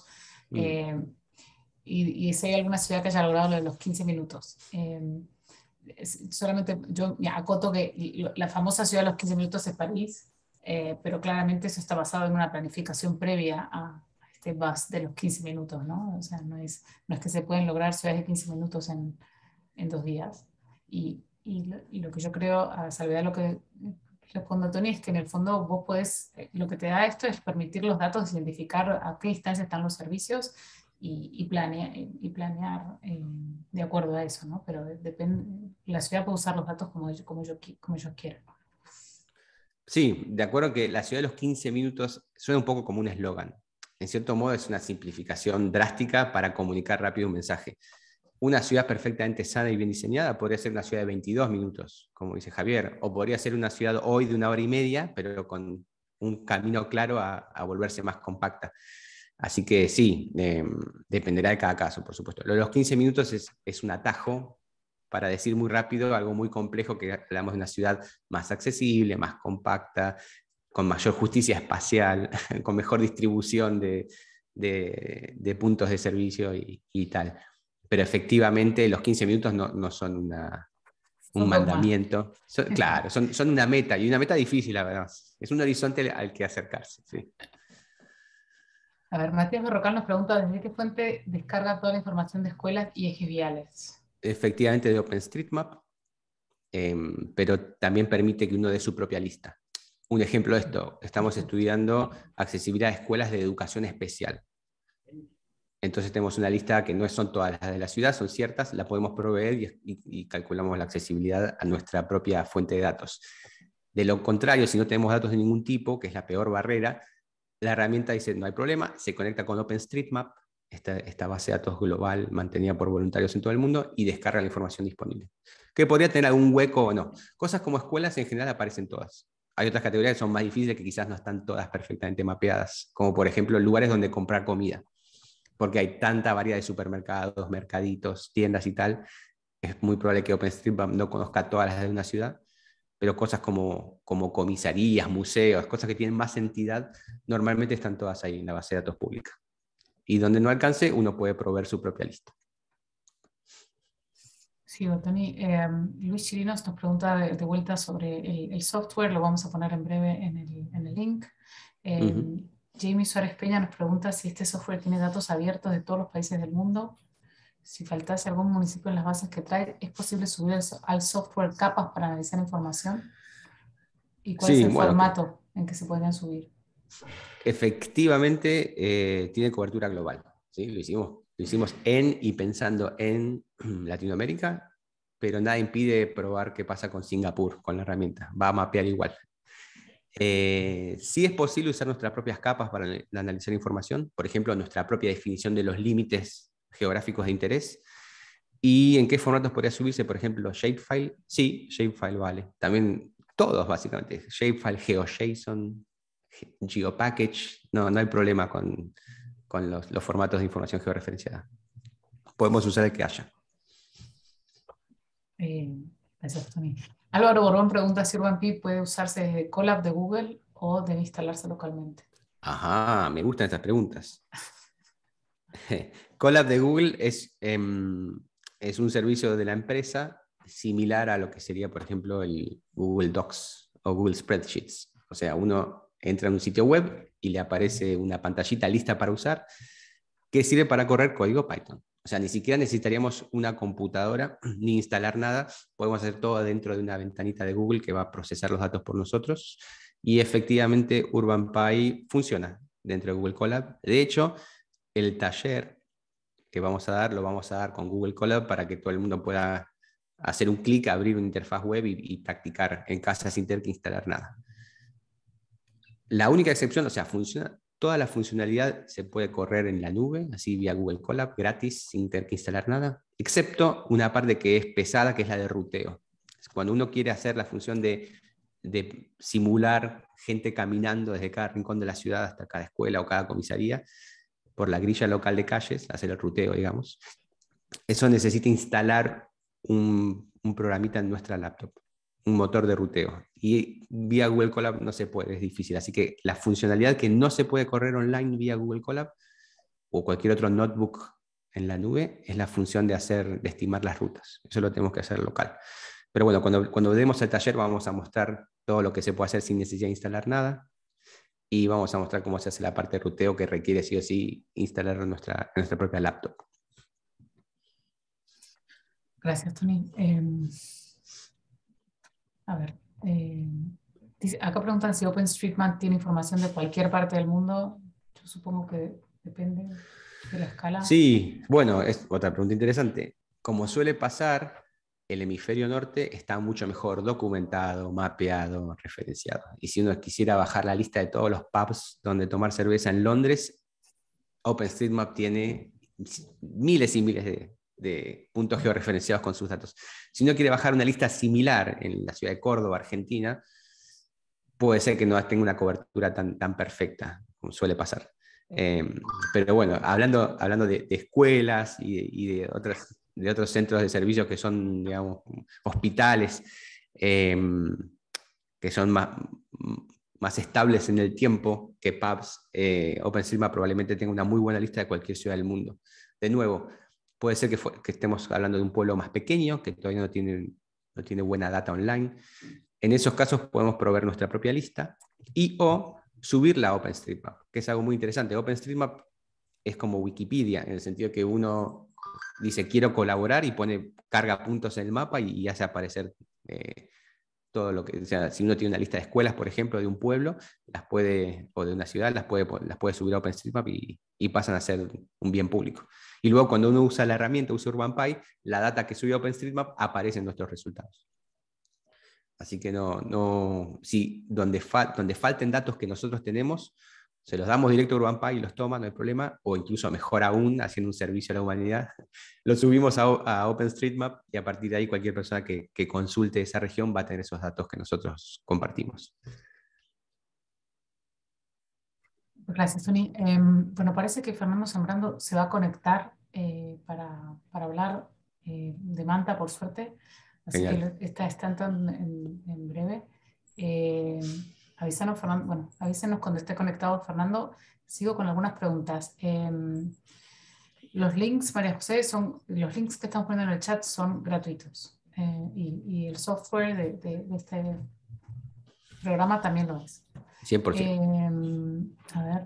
y si hay alguna ciudad que haya logrado lo de los 15 minutos. Solamente yo acoto que la famosa ciudad de los 15 minutos es París, pero claramente eso está basado en una planificación previa a este bus de los 15 minutos, ¿no? O sea, no es que se pueden lograr ciudades de 15 minutos en 2 días. Y lo que yo creo, a salvedad de lo que respondo a Tony, es que en el fondo vos podés, lo que te da esto es permitir los datos, identificar a qué distancia están los servicios, y planear de acuerdo a eso, ¿no? Pero la ciudad puede usar los datos como ellos quieran. Sí, de acuerdo que la ciudad de los 15 minutos suena un poco como un eslogan. En cierto modo es una simplificación drástica para comunicar rápido un mensaje. Una ciudad perfectamente sana y bien diseñada podría ser una ciudad de 22 minutos, como dice Javier, o podría ser una ciudad hoy de 1 hora y media, pero con un camino claro a volverse más compacta. Así que sí, dependerá de cada caso, por supuesto. Lo de los 15 minutos es un atajo para decir muy rápido algo muy complejo, que hablamos de una ciudad más accesible, más compacta, con mayor justicia espacial, con mejor distribución de puntos de servicio y tal. Pero efectivamente los 15 minutos no son un mandamiento. Claro, son una meta, y una meta difícil, la verdad. Es un horizonte al que acercarse. Sí. A ver, Matías Berrocal nos pregunta, ¿desde qué fuente descarga toda la información de escuelas y ejes viales? Efectivamente de OpenStreetMap, pero también permite que uno dé su propia lista. Un ejemplo de esto, estamos estudiando accesibilidad a escuelas de educación especial. Entonces tenemos una lista que no son todas las de la ciudad, son ciertas, la podemos proveer y calculamos la accesibilidad a nuestra propia fuente de datos. De lo contrario, si no tenemos datos de ningún tipo, que es la peor barrera, La herramienta dice, no hay problema, se conecta con OpenStreetMap, esta base de datos global mantenida por voluntarios en todo el mundo, y descarga la información disponible. Que podría tener algún hueco o no. Cosas como escuelas en general aparecen todas. Hay otras categorías que son más difíciles, que quizás no están todas perfectamente mapeadas, como por ejemplo lugares donde comprar comida, porque hay tanta variedad de supermercados, mercaditos, tiendas y tal, es muy probable que OpenStreetMap no conozca todas las de una ciudad, pero cosas como comisarías, museos, cosas que tienen más entidad, normalmente están todas ahí en la base de datos pública. Y donde no alcance, uno puede proveer su propia lista. Sí, Tony. Luis Chirinos nos pregunta de vuelta sobre el software, lo vamos a poner en breve en el link. Jamie Suárez Peña nos pregunta si este software tiene datos abiertos de todos los países del mundo. Si faltase algún municipio en las bases que trae, ¿es posible subir al software capas para analizar información? ¿Y cuál es el formato en que se podrían subir? Efectivamente, tiene cobertura global. ¿Sí? Lo hicimos en y pensando en Latinoamérica, pero nada impide probar qué pasa con Singapur, con la herramienta. Va a mapear igual. Sí es posible usar nuestras propias capas para analizar información, por ejemplo, nuestra propia definición de los límites geográficos de interés. ¿Y en qué formatos podría subirse? Por ejemplo, Shapefile. Sí, Shapefile vale. También todos, básicamente. Shapefile, GeoJSON, GeoPackage. No hay problema con los formatos de información georreferenciada. Podemos usar el que haya. Gracias, Tony. Álvaro Borbón pregunta si UrbanPy puede usarse desde Colab de Google o debe instalarse localmente. Ajá, me gustan estas preguntas. Colab de Google es un servicio de la empresa similar a lo que sería, por ejemplo, el Google Docs o Google Spreadsheets. O sea, uno entra en un sitio web y le aparece una pantallita lista para usar que sirve para correr código Python. O sea, ni siquiera necesitaríamos una computadora ni instalar nada. Podemos hacer todo dentro de una ventanita de Google que va a procesar los datos por nosotros. Y efectivamente, UrbanPy funciona dentro de Google Colab. De hecho, el taller que vamos a dar, lo vamos a dar con Google Colab para que todo el mundo pueda hacer un clic, abrir una interfaz web y practicar en casa sin tener que instalar nada. La única excepción, o sea, funciona, toda la funcionalidad se puede correr en la nube, así vía Google Colab, gratis, sin tener que instalar nada, excepto una parte que es pesada, que es la de ruteo. Cuando uno quiere hacer la función de simular gente caminando desde cada rincón de la ciudad hasta cada escuela o cada comisaría, por la grilla local de calles, hacer el ruteo, digamos. Eso necesita instalar un programita en nuestra laptop, un motor de ruteo. Y vía Google Colab no se puede, es difícil. Así que la funcionalidad que no se puede correr online vía Google Colab o cualquier otro notebook en la nube es la función de estimar las rutas. Eso lo tenemos que hacer local. Pero bueno, cuando demos el taller vamos a mostrar todo lo que se puede hacer sin necesidad de instalar nada. Y vamos a mostrar cómo se hace la parte de ruteo que requiere sí o sí instalar en nuestra propia laptop. Gracias, Tony. Acá preguntan si OpenStreetMap tiene información de cualquier parte del mundo. Yo supongo que depende de la escala. Sí, bueno, es otra pregunta interesante. Como suele pasar, el hemisferio norte está mucho mejor documentado, mapeado, referenciado. Y si uno quisiera bajar la lista de todos los pubs donde tomar cerveza en Londres, OpenStreetMap tiene miles y miles de puntos georreferenciados con sus datos. Si uno quiere bajar una lista similar en la ciudad de Córdoba, Argentina, puede ser que no tenga una cobertura tan perfecta, como suele pasar. Pero bueno, hablando de escuelas y de otros centros de servicios que son, digamos, hospitales, que son más estables en el tiempo que pubs, OpenStreetMap probablemente tenga una muy buena lista de cualquier ciudad del mundo. De nuevo, puede ser que estemos hablando de un pueblo más pequeño, que todavía no tiene buena data online. En esos casos podemos proveer nuestra propia lista o subirla a OpenStreetMap, que es algo muy interesante. OpenStreetMap es como Wikipedia, en el sentido que uno dice quiero colaborar y carga puntos en el mapa y hace aparecer todo lo que, o sea, si uno tiene una lista de escuelas, por ejemplo, de un pueblo, o de una ciudad, las puede subir a OpenStreetMap y pasan a ser un bien público. Y luego cuando uno usa la herramienta, usa UrbanPy, la data que subió a OpenStreetMap aparece en nuestros resultados. Así que donde falten datos que nosotros tenemos, Se los damos directo a UrbanPy y los toma, no hay problema, o incluso mejor aún, haciendo un servicio a la humanidad, los subimos a OpenStreetMap y a partir de ahí cualquier persona que consulte esa región va a tener esos datos que nosotros compartimos. Gracias, Tony. Bueno, parece que Fernando Zambrano se va a conectar para hablar de Manta, por suerte. Así Genial. que está entrando en breve. Avísanos, Fernando. Bueno, avísenos cuando esté conectado, Fernando. Sigo con algunas preguntas. Los links, María José, los links que estamos poniendo en el chat son gratuitos. Y el software de este programa también lo es. 100%. A ver.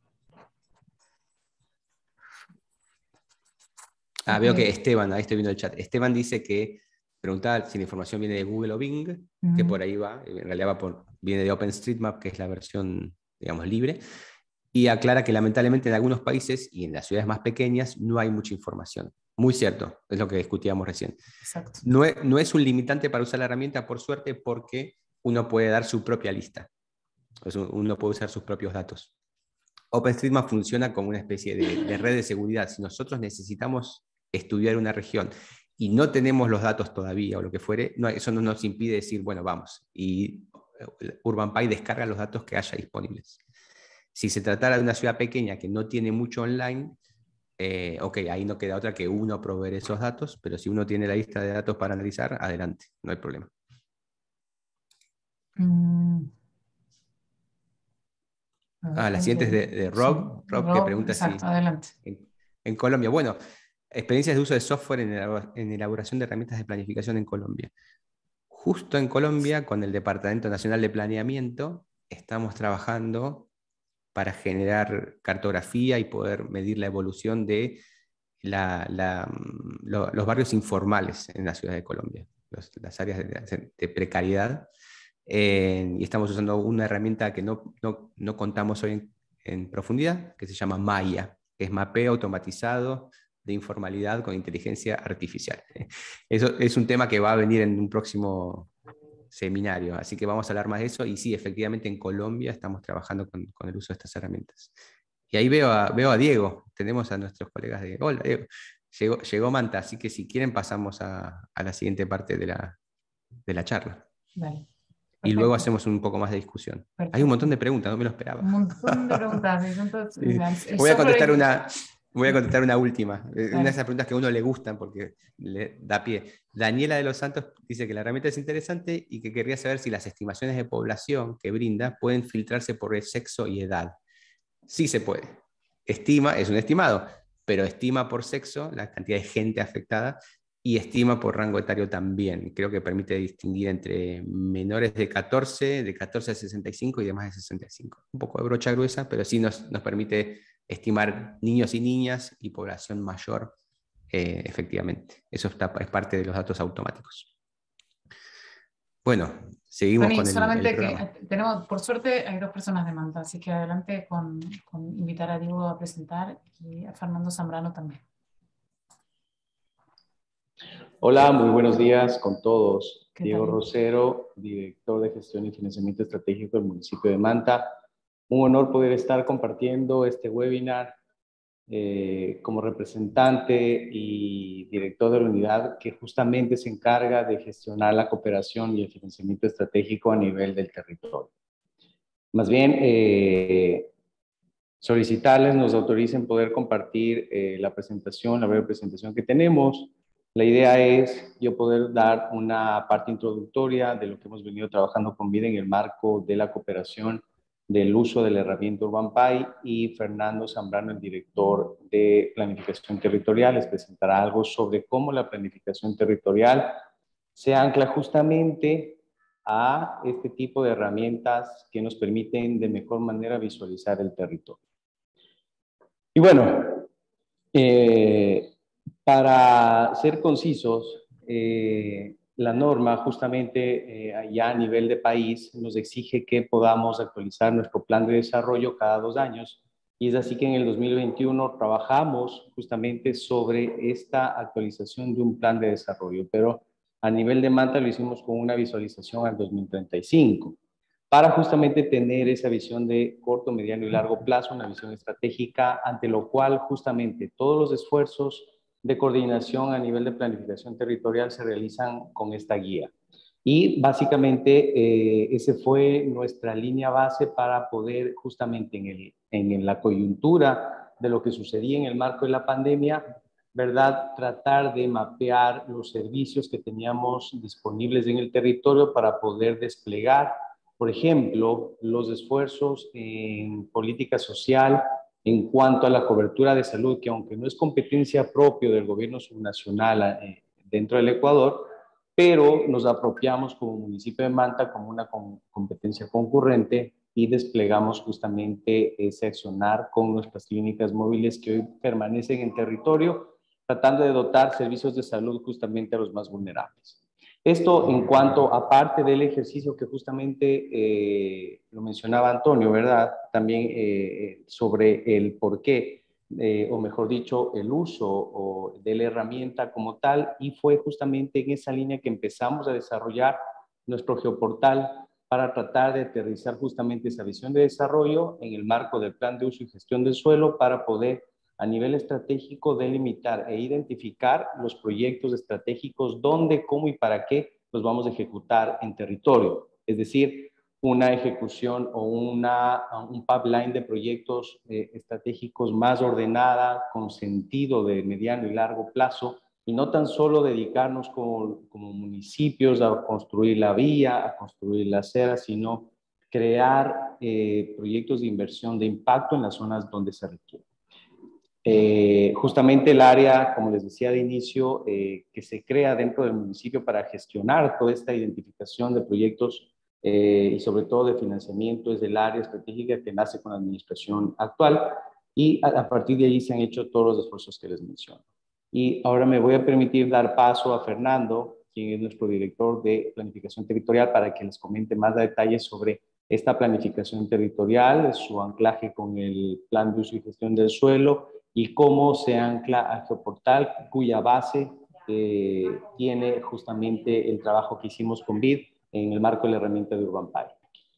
Veo que Esteban, ahí estoy viendo el chat. Esteban dice que preguntaba si la información viene de Google o Bing, que por ahí va, en realidad viene de OpenStreetMap, que es la versión, digamos, libre, y aclara que lamentablemente en algunos países y en las ciudades más pequeñas no hay mucha información. Muy cierto, es lo que discutíamos recién. Exacto. No es un limitante para usar la herramienta, por suerte, porque uno puede dar su propia lista. Uno puede usar sus propios datos. OpenStreetMap funciona como una especie de red de seguridad. Si nosotros necesitamos estudiar una región y no tenemos los datos todavía o lo que fuere, eso no nos impide decir, bueno, vamos. Y UrbanPy descarga los datos que haya disponibles. Si se tratara de una ciudad pequeña que no tiene mucho online, ok, ahí no queda otra que uno proveer esos datos, pero si uno tiene la lista de datos para analizar, adelante, no hay problema. La siguiente es de Rob. Sí, Rob, que pregunta exacto, adelante. En Colombia. Bueno, experiencias de uso de software en elaboración de herramientas de planificación en Colombia. Justo en Colombia, con el Departamento Nacional de Planeamiento, estamos trabajando para generar cartografía y poder medir la evolución de los barrios informales en la ciudad de Colombia, las áreas de precariedad. Y estamos usando una herramienta que no contamos hoy en profundidad, que se llama Maya, que es mapeo automatizado de informalidad con inteligencia artificial. Eso es un tema que va a venir en un próximo seminario, así que vamos a hablar más de eso. Y sí, efectivamente en Colombia estamos trabajando con el uso de estas herramientas. Y ahí veo a Diego, tenemos a nuestros colegas de... Hola, Diego. Llegó Manta, así que si quieren pasamos a la siguiente parte de la charla. Vale. Y luego hacemos un poco más de discusión. Perfecto. Hay un montón de preguntas, no me lo esperaba. Un montón de preguntas. Entonces, voy a contestar una última. Una de esas preguntas que a uno le gustan porque le da pie. Daniela de los Santos dice que la herramienta es interesante y que querría saber si las estimaciones de población que brinda pueden filtrarse por el sexo y edad. Sí se puede. Es un estimado, pero estima por sexo la cantidad de gente afectada y estima por rango etario también. Creo que permite distinguir entre menores de 14 a 65 y de más de 65. Un poco de brocha gruesa, pero sí nos permite estimar niños y niñas y población mayor efectivamente. Eso es parte de los datos automáticos. Bueno, seguimos Tony, con solamente el programa. que tenemos, por suerte, hay 2 personas de Manta, así que adelante con invitar a Diego a presentar y a Fernando Zambrano también. Hola, muy buenos días con todos. Diego tal? Rosero, director de gestión y financiamiento estratégico del municipio de Manta. Un honor poder estar compartiendo este webinar como representante y director de la unidad que justamente se encarga de gestionar la cooperación y el financiamiento estratégico a nivel del territorio. Más bien, solicitarles nos autoricen poder compartir la breve presentación que tenemos. La idea es yo poder dar una parte introductoria de lo que hemos venido trabajando con vida en el marco de la cooperación del uso de la herramienta UrbanPy, y Fernando Zambrano, el director de planificación territorial, les presentará algo sobre cómo la planificación territorial se ancla justamente a este tipo de herramientas que nos permiten de mejor manera visualizar el territorio. Y bueno, para ser concisos, la norma justamente ya a nivel de país nos exige que podamos actualizar nuestro plan de desarrollo cada 2 años, y es así que en el 2021 trabajamos justamente sobre esta actualización de un plan de desarrollo, pero a nivel de Manta lo hicimos con una visualización al 2035. para justamente tener esa visión de corto, mediano y largo plazo, una visión estratégica, ante lo cual justamente todos los esfuerzos de coordinación a nivel de planificación territorial se realizan con esta guía. Y básicamente esa fue nuestra línea base para poder justamente en la coyuntura de lo que sucedía en el marco de la pandemia, ¿verdad? Tratar de mapear los servicios que teníamos disponibles en el territorio para poder desplegar, por ejemplo, los esfuerzos en política social en cuanto a la cobertura de salud, que aunque no es competencia propia del gobierno subnacional dentro del Ecuador, pero nos apropiamos como municipio de Manta como una competencia concurrente y desplegamos justamente ese accionar con nuestras clínicas móviles que hoy permanecen en territorio, tratando de dotar servicios de salud justamente a los más vulnerables. Esto en cuanto, aparte del ejercicio que justamente lo mencionaba Antonio, ¿verdad? También sobre el por qué, o mejor dicho, el uso de la herramienta como tal, y fue justamente en esa línea que empezamos a desarrollar nuestro geoportal para tratar de aterrizar justamente esa visión de desarrollo en el marco del plan de uso y gestión del suelo para poder a nivel estratégico delimitar e identificar los proyectos estratégicos, dónde, cómo y para qué los vamos a ejecutar en territorio. Es decir, una ejecución o un pipeline de proyectos estratégicos más ordenada, con sentido de mediano y largo plazo, y no tan solo dedicarnos como municipios a construir la vía, a construir la acera, sino crear proyectos de inversión de impacto en las zonas donde se requiere. Justamente el área, como les decía de inicio, que se crea dentro del municipio para gestionar toda esta identificación de proyectos y sobre todo de financiamiento es el área estratégica que nace con la administración actual y a partir de allí se han hecho todos los esfuerzos que les menciono. Y ahora me voy a permitir dar paso a Fernando, quien es nuestro director de planificación territorial, para que les comente más detalles sobre esta planificación territorial, su anclaje con el plan de uso y gestión del suelo y cómo se ancla a Geoportal, cuya base tiene justamente el trabajo que hicimos con BID en el marco de la herramienta de Urban Pipe.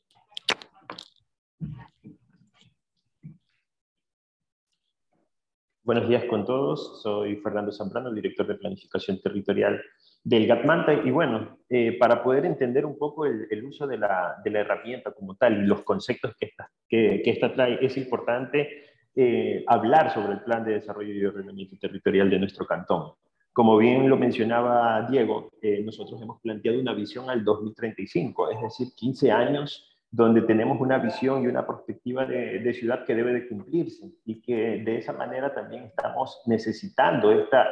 Buenos días con todos, soy Fernando Zambrano, el director de Planificación Territorial del GAT Manta, y bueno, para poder entender un poco el uso de la herramienta como tal y los conceptos que esta trae, es importante hablar sobre el Plan de Desarrollo y Ordenamiento Territorial de nuestro cantón. Como bien lo mencionaba Diego, nosotros hemos planteado una visión al 2035, es decir, 15 años donde tenemos una visión y una perspectiva de ciudad que debe de cumplirse y que de esa manera también estamos necesitando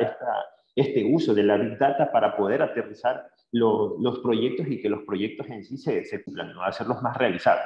este uso de la Big Data para poder aterrizar los proyectos y que los proyectos en sí se cumplan, ¿no? Hacerlos más realizables.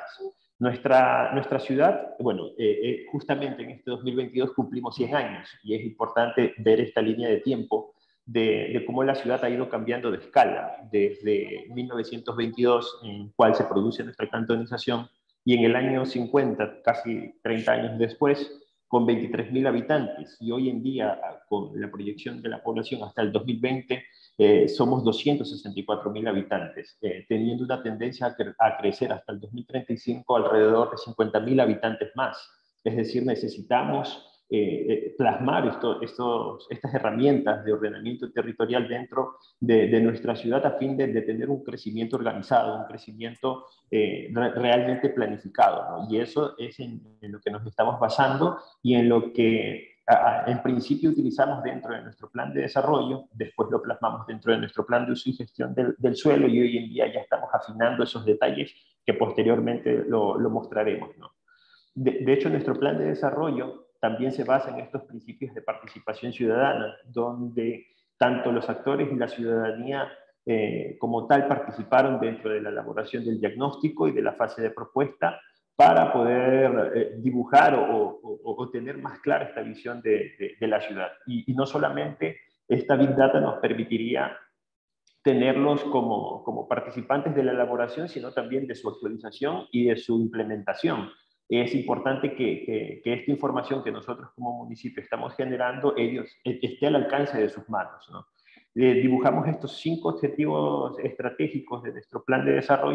Nuestra ciudad, bueno, justamente en este 2022 cumplimos 100 años y es importante ver esta línea de tiempo de cómo la ciudad ha ido cambiando de escala desde 1922, en cual se produce nuestra cantonización, y en el año 50, casi 30 años después, con 23.000 habitantes, y hoy en día, con la proyección de la población hasta el 2020, somos 264.000 habitantes, teniendo una tendencia a crecer hasta el 2035 alrededor de 50.000 habitantes más. Es decir, necesitamos plasmar estas herramientas de ordenamiento territorial dentro de nuestra ciudad a fin de tener un crecimiento organizado, un crecimiento realmente planificado, ¿no? Y eso es en lo que nos estamos basando y en lo que en principio utilizamos dentro de nuestro plan de desarrollo, después lo plasmamos dentro de nuestro plan de uso y gestión del suelo y hoy en día ya estamos afinando esos detalles que posteriormente lo mostraremos, ¿no? De hecho, nuestro plan de desarrollo también se basa en estos principios de participación ciudadana, donde tanto los actores y la ciudadanía como tal participaron dentro de la elaboración del diagnóstico y de la fase de propuesta para poder dibujar o tener más clara esta visión de la ciudad. Y no solamente esta Big Data nos permitiría tenerlos como participantes de la elaboración, sino también de su actualización y de su implementación. Es importante que esta información que nosotros como municipio estamos generando, esté al alcance de sus manos, ¿no? Dibujamos estos 5 objetivos estratégicos de nuestro plan de desarrollo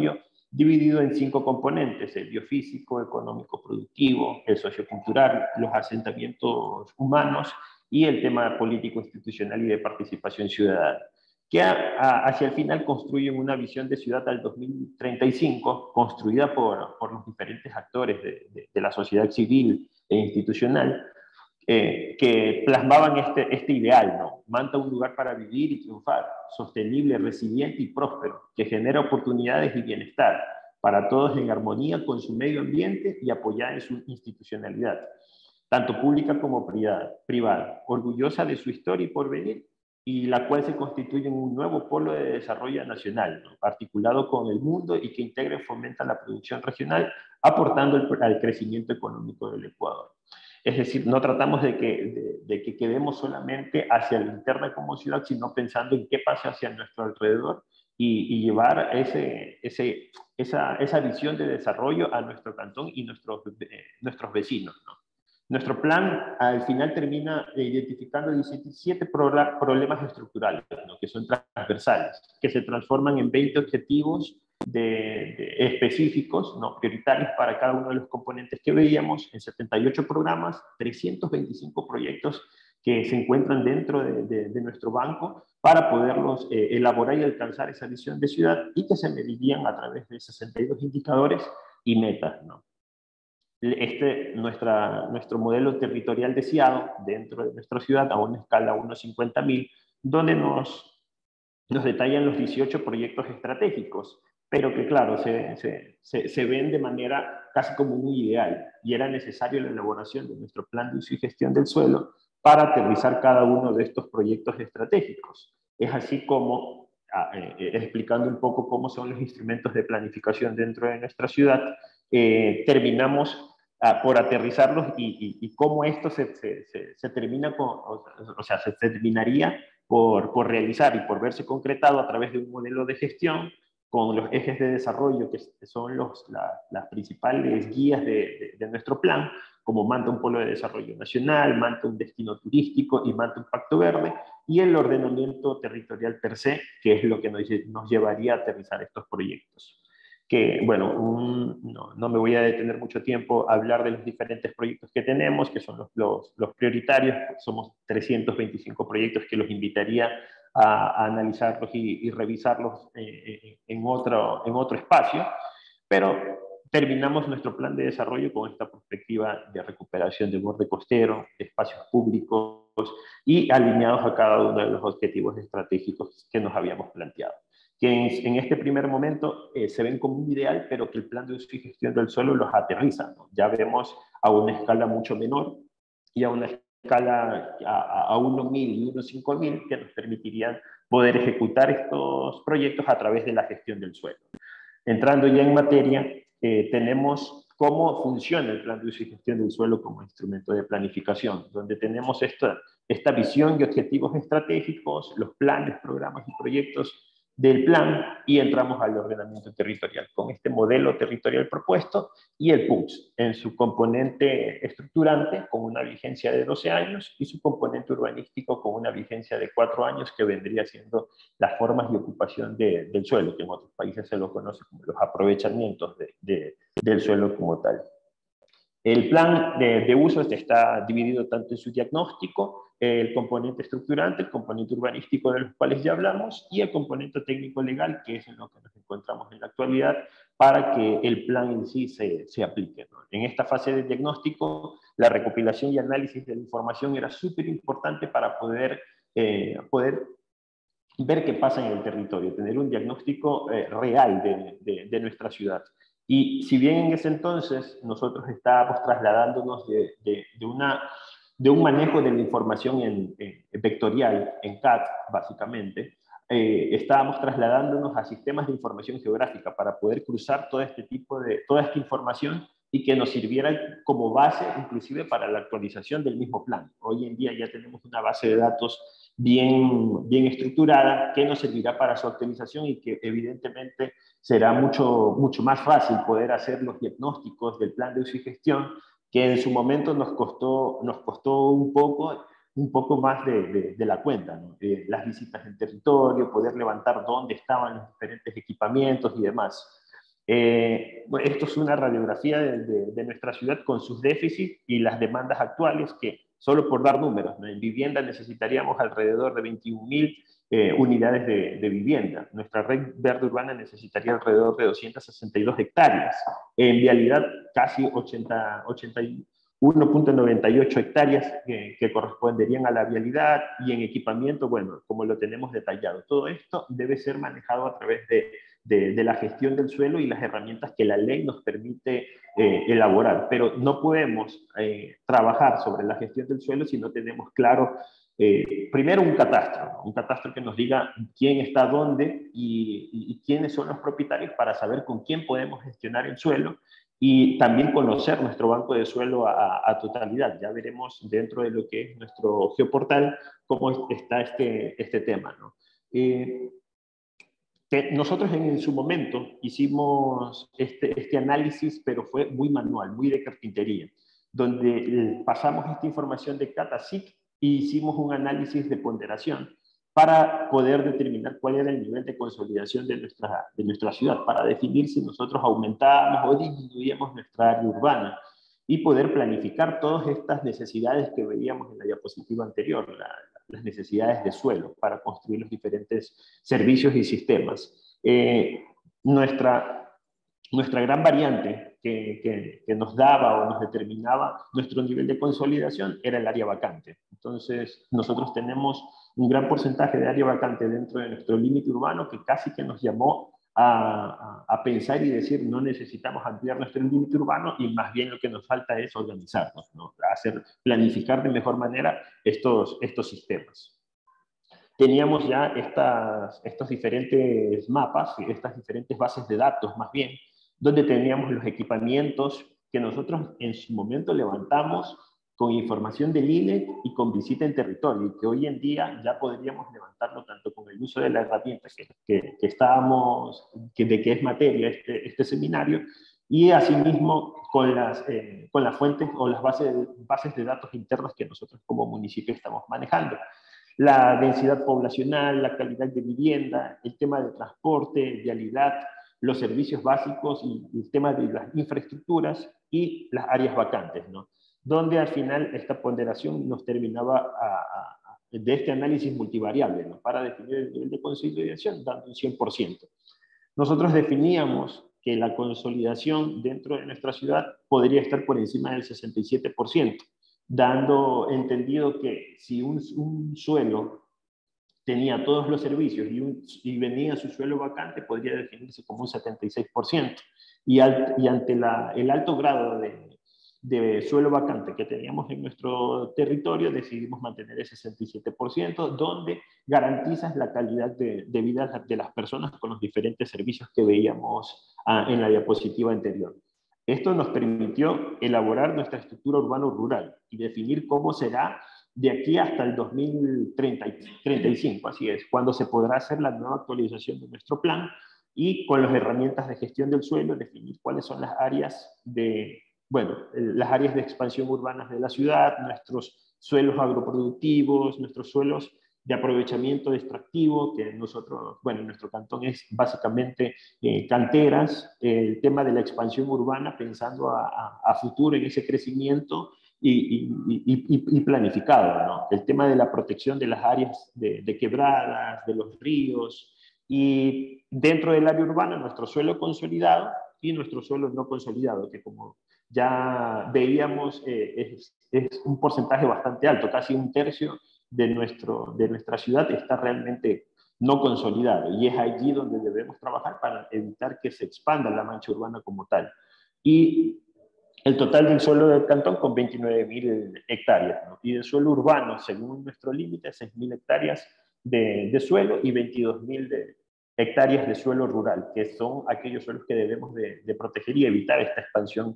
dividido en 5 componentes: el biofísico, económico, productivo, el sociocultural, los asentamientos humanos y el tema político, institucional y de participación ciudadana, que hacia el final construyen una visión de ciudad al 2035, construida por los diferentes actores de la sociedad civil e institucional, que plasmaban este ideal, ¿no? Manta, un lugar para vivir y triunfar, sostenible, resiliente y próspero, que genera oportunidades y bienestar para todos en armonía con su medio ambiente y apoyada en su institucionalidad, tanto pública como privada, orgullosa de su historia y porvenir, y la cual se constituye en un nuevo polo de desarrollo nacional, ¿no? Articulado con el mundo y que integra y fomenta la producción regional, aportando al crecimiento económico del Ecuador. Es decir, no tratamos de que quedemos solamente hacia la interna como ciudad, sino pensando en qué pasa hacia nuestro alrededor y llevar esa visión de desarrollo a nuestro cantón y nuestros vecinos, ¿no? Nuestro plan al final termina identificando 17 problemas estructurales, ¿no? Que son transversales, que se transforman en 20 objetivos específicos, ¿no? Prioritarios para cada uno de los componentes que veíamos, en 78 programas, 325 proyectos que se encuentran dentro de nuestro banco para poderlos elaborar y alcanzar esa visión de ciudad, y que se medirían a través de 62 indicadores y metas, ¿no? Nuestro modelo territorial deseado dentro de nuestra ciudad a una escala 1:50.000, donde nos detallan los 18 proyectos estratégicos, pero que claro, se ven de manera casi como un ideal, y era necesario la elaboración de nuestro plan de uso y gestión del suelo para aterrizar cada uno de estos proyectos estratégicos. Es así como, explicando un poco cómo son los instrumentos de planificación dentro de nuestra ciudad, terminamos por aterrizarlos, y cómo esto se termina se terminaría por realizar y por verse concretado a través de un modelo de gestión con los ejes de desarrollo que son las principales guías de nuestro plan, como Manta, un polo de desarrollo nacional, Manta, un destino turístico, y Manta, un pacto verde, y el ordenamiento territorial per se, que es lo que nos llevaría a aterrizar estos proyectos. Que, bueno, no me voy a detener mucho tiempo a hablar de los diferentes proyectos que tenemos, que son los prioritarios. Somos 325 proyectos que los invitaría a analizarlos y revisarlos en otro espacio, pero terminamos nuestro plan de desarrollo con esta perspectiva de recuperación del borde costero, de espacios públicos, y alineados a cada uno de los objetivos estratégicos que nos habíamos planteado, que en este primer momento se ven como un ideal, pero que el plan de uso y gestión del suelo los aterriza, ¿no? Ya vemos a una escala mucho menor y a una escala a 1.000 y 1.5000, que nos permitirían poder ejecutar estos proyectos a través de la gestión del suelo. Entrando ya en materia, tenemos cómo funciona el plan de uso y gestión del suelo como instrumento de planificación, donde tenemos esta visión y objetivos estratégicos, los planes, programas y proyectos del plan, y entramos al ordenamiento territorial con este modelo territorial propuesto y el PUMS en su componente estructurante con una vigencia de 12 años y su componente urbanístico con una vigencia de 4 años, que vendría siendo las formas de ocupación del suelo, que en otros países se lo conoce como los aprovechamientos del suelo como tal. El plan de uso está dividido tanto en su diagnóstico, el componente estructurante, el componente urbanístico de los cuales ya hablamos, y el componente técnico-legal, que es en lo que nos encontramos en la actualidad para que el plan en sí se aplique, ¿no? En esta fase de diagnóstico, la recopilación y análisis de la información era súper importante para poder ver qué pasa en el territorio, tener un diagnóstico real de nuestra ciudad. Y si bien en ese entonces nosotros estábamos trasladándonos de un manejo de la información vectorial, en CAD, básicamente, estábamos trasladándonos a sistemas de información geográfica para poder cruzar toda esta información y que nos sirviera como base, inclusive para la actualización del mismo plan. Hoy en día ya tenemos una base de datos bien estructurada que nos servirá para su actualización, y que evidentemente será mucho más fácil poder hacer los diagnósticos del plan de uso y gestión, que en su momento nos costó un poco más de la cuenta, ¿no? Las visitas en territorio, poder levantar dónde estaban los diferentes equipamientos y demás. Bueno, esto es una radiografía de nuestra ciudad con sus déficits y las demandas actuales, que solo por dar números, ¿no? En vivienda necesitaríamos alrededor de 21.000 unidades de vivienda. Nuestra red verde urbana necesitaría alrededor de 262 hectáreas. En vialidad, casi 1.98 hectáreas que corresponderían a la vialidad, y en equipamiento, bueno, como lo tenemos detallado. Todo esto debe ser manejado a través de la gestión del suelo y las herramientas que la ley nos permite elaborar. Pero no podemos trabajar sobre la gestión del suelo si no tenemos claro, primero, un catastro que nos diga quién está dónde y quiénes son los propietarios, para saber con quién podemos gestionar el suelo, y también conocer nuestro banco de suelo a totalidad. Ya veremos dentro de lo que es nuestro geoportal cómo está este tema, ¿no? Que nosotros en su momento hicimos este análisis, pero fue muy manual, muy de carpintería, donde pasamos esta información de CATASIC y hicimos un análisis de ponderación para poder determinar cuál era el nivel de consolidación de nuestra ciudad, para definir si nosotros aumentábamos o disminuíamos nuestra área urbana y poder planificar todas estas necesidades que veíamos en la diapositiva anterior, las necesidades de suelo para construir los diferentes servicios y sistemas. Nuestra gran variante que nos daba o nos determinaba nuestro nivel de consolidación era el área vacante. Entonces, nosotros tenemos un gran porcentaje de área vacante dentro de nuestro límite urbano, que casi que nos llamó a pensar y decir: no necesitamos ampliar nuestro límite urbano, y más bien lo que nos falta es organizarnos, ¿no? Planificar de mejor manera estos sistemas. Teníamos ya estos diferentes mapas, estas diferentes bases de datos, más bien, donde teníamos los equipamientos que nosotros en su momento levantamos con información del INE y con visita en territorio, y que hoy en día ya podríamos levantarlo tanto con el uso de la herramienta que de que es materia este seminario, y asimismo con las fuentes o las bases de datos internas que nosotros como municipio estamos manejando. La densidad poblacional, la calidad de vivienda, el tema de transporte, vialidad, los servicios básicos y el tema de las infraestructuras y las áreas vacantes, ¿no? Donde al final esta ponderación nos terminaba de este análisis multivariable, ¿no? Para definir el nivel de consolidación dando un 100%. Nosotros definíamos que la consolidación dentro de nuestra ciudad podría estar por encima del 67%, dando entendido que si un suelo tenía todos los servicios y venía su suelo vacante, podría definirse como un 76%. Y ante el alto grado de suelo vacante que teníamos en nuestro territorio, decidimos mantener ese 67%, donde garantizas la calidad de vida de las personas con los diferentes servicios que veíamos en la diapositiva anterior. Esto nos permitió elaborar nuestra estructura urbano-rural y definir cómo será de aquí hasta el 2035, así es, cuando se podrá hacer la nueva actualización de nuestro plan, y con las herramientas de gestión del suelo definir cuáles son las áreas las áreas de expansión urbanas de la ciudad, nuestros suelos agroproductivos, nuestros suelos de aprovechamiento extractivo, que nosotros, en nuestro cantón es básicamente canteras, el tema de la expansión urbana, pensando a futuro en ese crecimiento y planificado, ¿no? El tema de la protección de las áreas de quebradas, de los ríos, y dentro del área urbana nuestro suelo consolidado y nuestro suelo no consolidado, que como ya veíamos es un porcentaje bastante alto, casi un tercio de nuestra ciudad está realmente no consolidado, y es allí donde debemos trabajar para evitar que se expanda la mancha urbana como tal. Y el total del suelo del cantón con 29.000 hectáreas, ¿no? Y de suelo urbano, según nuestro límite, 6.000 hectáreas de suelo y 22.000 hectáreas de suelo rural, que son aquellos suelos que debemos de proteger y evitar esta expansión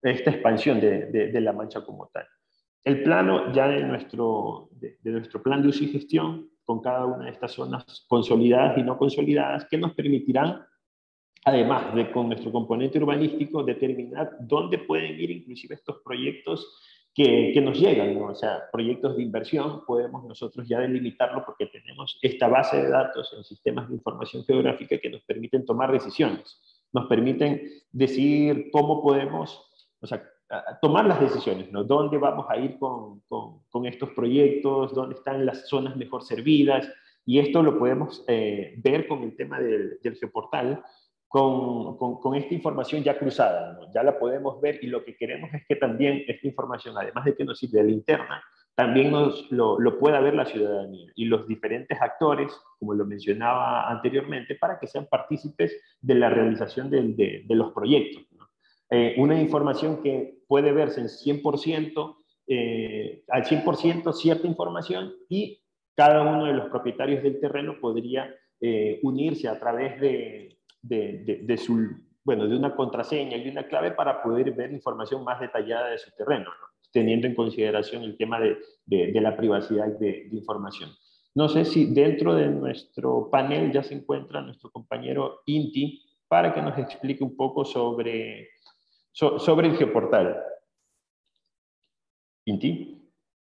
de la mancha como tal. El plano ya de nuestro plan de uso y gestión, con cada una de estas zonas consolidadas y no consolidadas, que nos permitirán, además de con nuestro componente urbanístico, determinar dónde pueden ir inclusive estos proyectos que nos llegan, ¿no? O sea, proyectos de inversión, podemos nosotros ya delimitarlo porque tenemos esta base de datos en sistemas de información geográfica que nos permiten tomar decisiones. nos permiten decidir cómo podemos, o sea, tomar las decisiones, ¿no? ¿Dónde vamos a ir con estos proyectos? ¿Dónde están las zonas mejor servidas? Y esto lo podemos ver con el tema del geoportal, con esta información ya cruzada, ¿no? Ya la podemos ver, y lo que queremos es que también esta información, además de que nos sirve de linterna, también lo pueda ver la ciudadanía y los diferentes actores, como lo mencionaba anteriormente, para que sean partícipes de la realización de los proyectos, ¿no? Una información que puede verse en 100%, al 100% cierta información, y cada uno de los propietarios del terreno podría unirse a través de una contraseña y una clave para poder ver información más detallada de su terreno, ¿no? Teniendo en consideración el tema de la privacidad y de información. No sé si dentro de nuestro panel ya se encuentra nuestro compañero Inti para que nos explique un poco sobre el geoportal. Inti.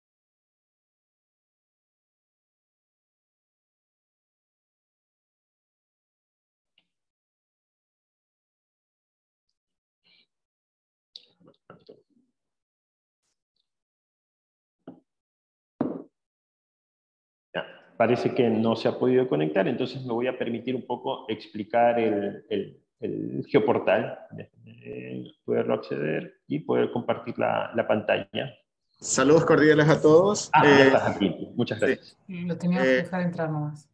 Ya, parece que no se ha podido conectar, entonces me voy a permitir un poco explicar el geoportal, poderlo acceder y poder compartir la pantalla. Saludos cordiales a todos. Ya estás aquí, muchas gracias. Sí. Lo teníamos que dejar entrar nomás.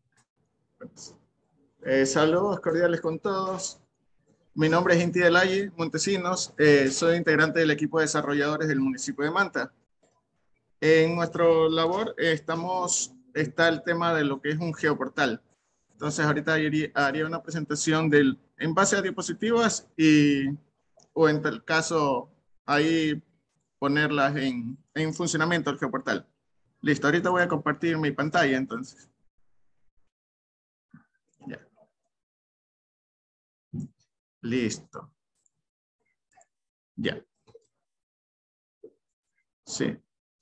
Saludos cordiales con todos. Mi nombre es Inti Delaye Montesinos, soy integrante del equipo de desarrolladores del municipio de Manta. En nuestra labor está el tema de lo que es un geoportal. Entonces ahorita haría una presentación en base a diapositivas o en tal caso ahí ponerlas en funcionamiento el geoportal. Listo, ahorita voy a compartir mi pantalla entonces. Ya. Listo. Ya. Sí.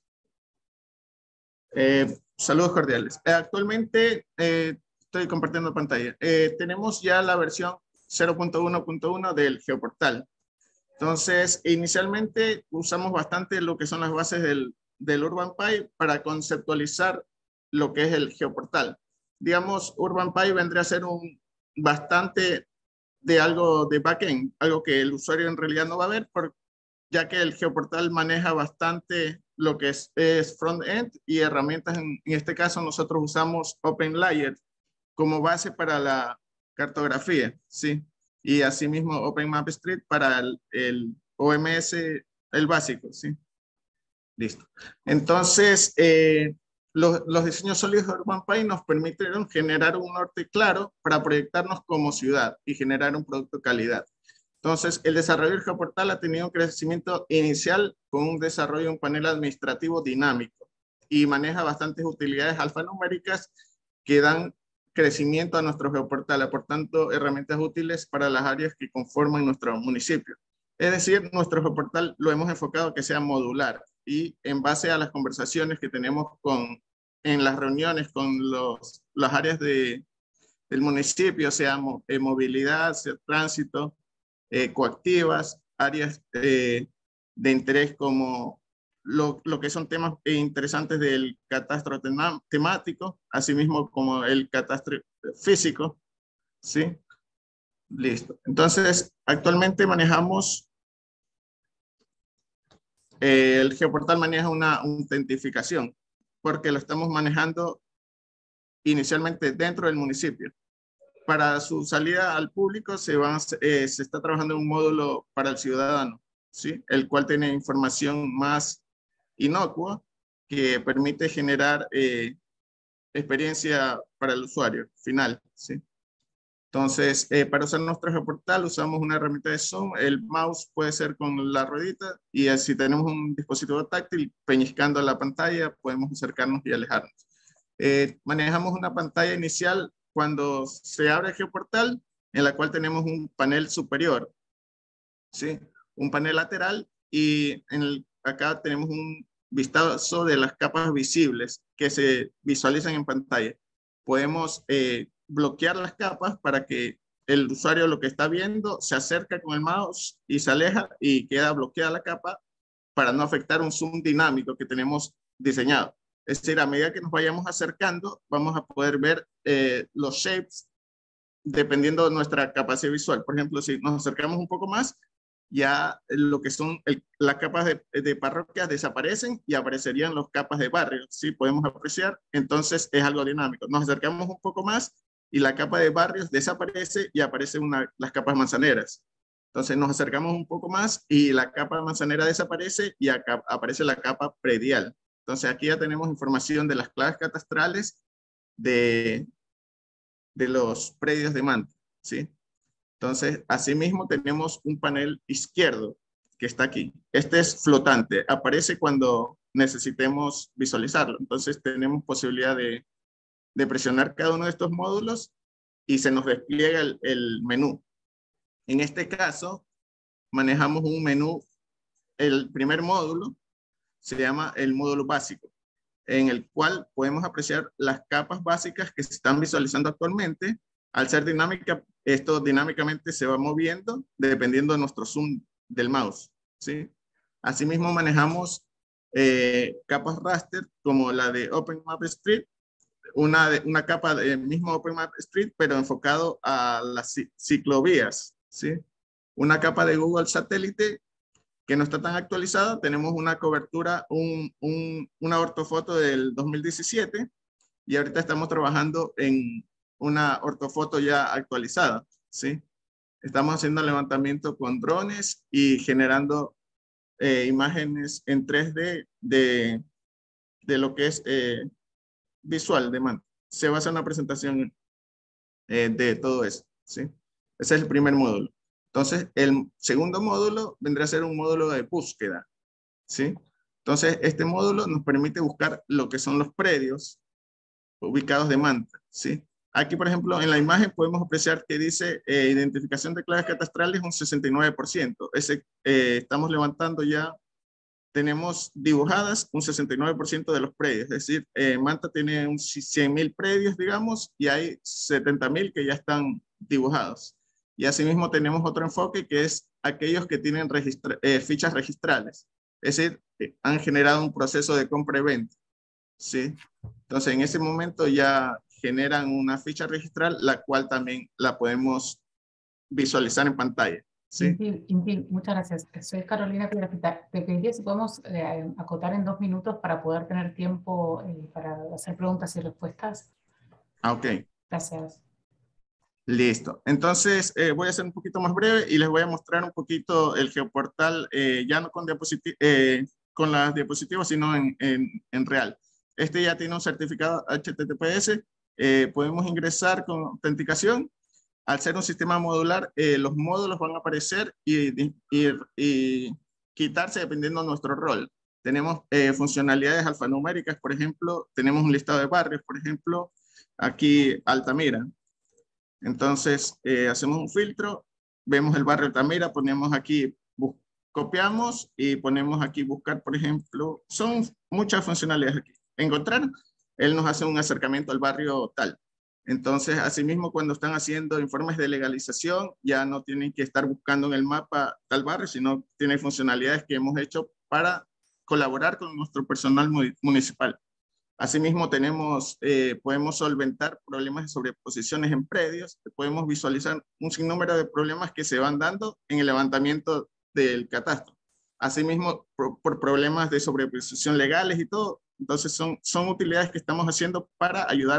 Saludos cordiales. Actualmente estoy compartiendo pantalla. Tenemos ya la versión 0.1.1 del geoportal. Entonces, inicialmente usamos bastante lo que son las bases del UrbanPy para conceptualizar lo que es el geoportal. Digamos, UrbanPy vendría a ser bastante de algo de backend, algo que el usuario en realidad no va a ver, ya que el geoportal maneja bastante lo que es front-end y herramientas. En este caso nosotros usamos OpenLayer como base para la cartografía, ¿sí? Y asimismo OpenMapStreet para el OMS, el básico, ¿sí? Listo. Entonces, los diseños sólidos de UrbanPy nos permitieron generar un norte claro para proyectarnos como ciudad y generar un producto de calidad. Entonces, el desarrollo del geoportal ha tenido un crecimiento inicial con un desarrollo de un panel administrativo dinámico y maneja bastantes utilidades alfanuméricas que dan crecimiento a nuestro geoportal, aportando herramientas útiles para las áreas que conforman nuestro municipio. Es decir, nuestro geoportal lo hemos enfocado a que sea modular y en base a las conversaciones que tenemos en las reuniones con las áreas del municipio, sea movilidad, sea tránsito, coactivas, áreas de interés como lo que son temas interesantes del catastro temático, asimismo como el catastro físico, ¿sí? Listo. Entonces, actualmente manejamos, el geoportal maneja una autentificación, porque lo estamos manejando inicialmente dentro del municipio. Para su salida al público se está trabajando en un módulo para el ciudadano, ¿sí? El cual tiene información más inocua que permite generar experiencia para el usuario final, ¿sí? Entonces, para usar nuestro geoportal usamos una herramienta de zoom. El mouse puede ser con la ruedita y si tenemos un dispositivo táctil, peñiscando la pantalla, podemos acercarnos y alejarnos. Manejamos una pantalla inicial cuando se abre el geoportal, en la cual tenemos un panel superior, ¿sí? Un panel lateral y acá tenemos un vistazo de las capas visibles que se visualizan en pantalla. Podemos bloquear las capas para que el usuario lo que está viendo se acerca con el mouse y se aleja y queda bloqueada la capa para no afectar un zoom dinámico que tenemos diseñado. Es decir, a medida que nos vayamos acercando, vamos a poder ver los shapes dependiendo de nuestra capacidad visual. Por ejemplo, si nos acercamos un poco más, ya lo que son las capas de parroquias desaparecen y aparecerían las capas de barrios, ¿sí? Podemos apreciar, entonces es algo dinámico. Nos acercamos un poco más y la capa de barrios desaparece y aparecen las capas manzaneras. Entonces nos acercamos un poco más y la capa manzanera desaparece y acá aparece la capa predial. Entonces aquí ya tenemos información de las claves catastrales de los predios de Manta, ¿sí? Entonces, asimismo tenemos un panel izquierdo que está aquí. Este es flotante, aparece cuando necesitemos visualizarlo. Entonces tenemos posibilidad de presionar cada uno de estos módulos y se nos despliega el menú. En este caso, manejamos un menú. El primer módulo se llama el módulo básico, en el cual podemos apreciar las capas básicas que se están visualizando actualmente. Al ser dinámica, esto dinámicamente se va moviendo dependiendo de nuestro zoom del mouse, ¿sí? Asimismo manejamos capas raster como la de OpenMapStreet, una capa del mismo OpenMapStreet, pero enfocado a las ciclovías, ¿sí? Una capa de Google Satélite que no está tan actualizada. Tenemos una cobertura, una ortofoto del 2017 y ahorita estamos trabajando en una ortofoto ya actualizada, ¿sí? Estamos haciendo levantamiento con drones y generando imágenes en 3D de lo que es visual de Manta. Se basa en una presentación de todo eso, ¿sí? Ese es el primer módulo. Entonces, el segundo módulo vendrá a ser un módulo de búsqueda, ¿sí? Entonces, este módulo nos permite buscar lo que son los predios ubicados de Manta, ¿sí? Aquí, por ejemplo, en la imagen podemos apreciar que dice identificación de claves catastrales un 69%. Estamos levantando ya, tenemos dibujadas un 69% de los predios. Es decir, Manta tiene 100.000 predios, digamos, y hay 70.000 que ya están dibujados. Y asimismo tenemos otro enfoque que es aquellos que tienen fichas registrales. Es decir, han generado un proceso de compra y venta, ¿sí? Entonces, en ese momento ya generan una ficha registral, la cual también la podemos visualizar en pantalla, ¿sí? Inti, muchas gracias. Soy Carolina Piedrafita. Te pediría si podemos acotar en 2 minutos para poder tener tiempo para hacer preguntas y respuestas. Ok. Gracias. Listo. Entonces, voy a ser un poquito más breve y les voy a mostrar un poquito el geoportal, ya no con con las diapositivas, sino en real. Este ya tiene un certificado HTTPS. Podemos ingresar con autenticación. Al ser un sistema modular, los módulos van a aparecer y quitarse dependiendo de nuestro rol. Tenemos funcionalidades alfanuméricas, por ejemplo, tenemos un listado de barrios, por ejemplo, aquí Altamira. Entonces, hacemos un filtro, vemos el barrio Altamira, ponemos aquí, copiamos y ponemos aquí buscar, por ejemplo. Son muchas funcionalidades aquí. Encontrar, él nos hace un acercamiento al barrio tal. Entonces, asimismo, cuando están haciendo informes de legalización, ya no tienen que estar buscando en el mapa tal barrio, sino tienen funcionalidades que hemos hecho para colaborar con nuestro personal municipal. Asimismo, podemos solventar problemas de sobreposiciones en predios, podemos visualizar un sinnúmero de problemas que se van dando en el levantamiento del catastro. Asimismo, por problemas de sobreposición legales y todo. Entonces, son utilidades que estamos haciendo para ayudar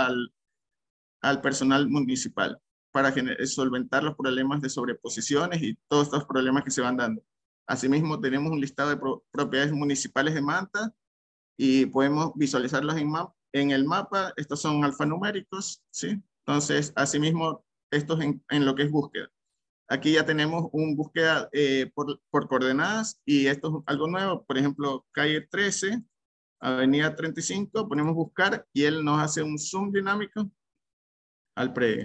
al personal municipal, para solventar los problemas de sobreposiciones y todos estos problemas que se van dando. Asimismo, tenemos un listado de propiedades municipales de Manta, y podemos visualizarlos en el mapa. Estos son alfanuméricos, ¿sí? Entonces, asimismo, estos en lo que es búsqueda. Aquí ya tenemos una búsqueda por coordenadas y esto es algo nuevo. Por ejemplo, calle 13, avenida 35, ponemos buscar y él nos hace un zoom dinámico al predio.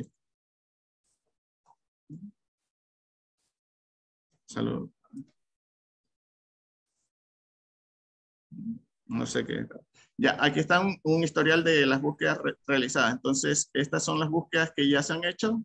Saludos. No sé qué. Ya, aquí está un historial de las búsquedas realizadas. Entonces, estas son las búsquedas que ya se han hecho.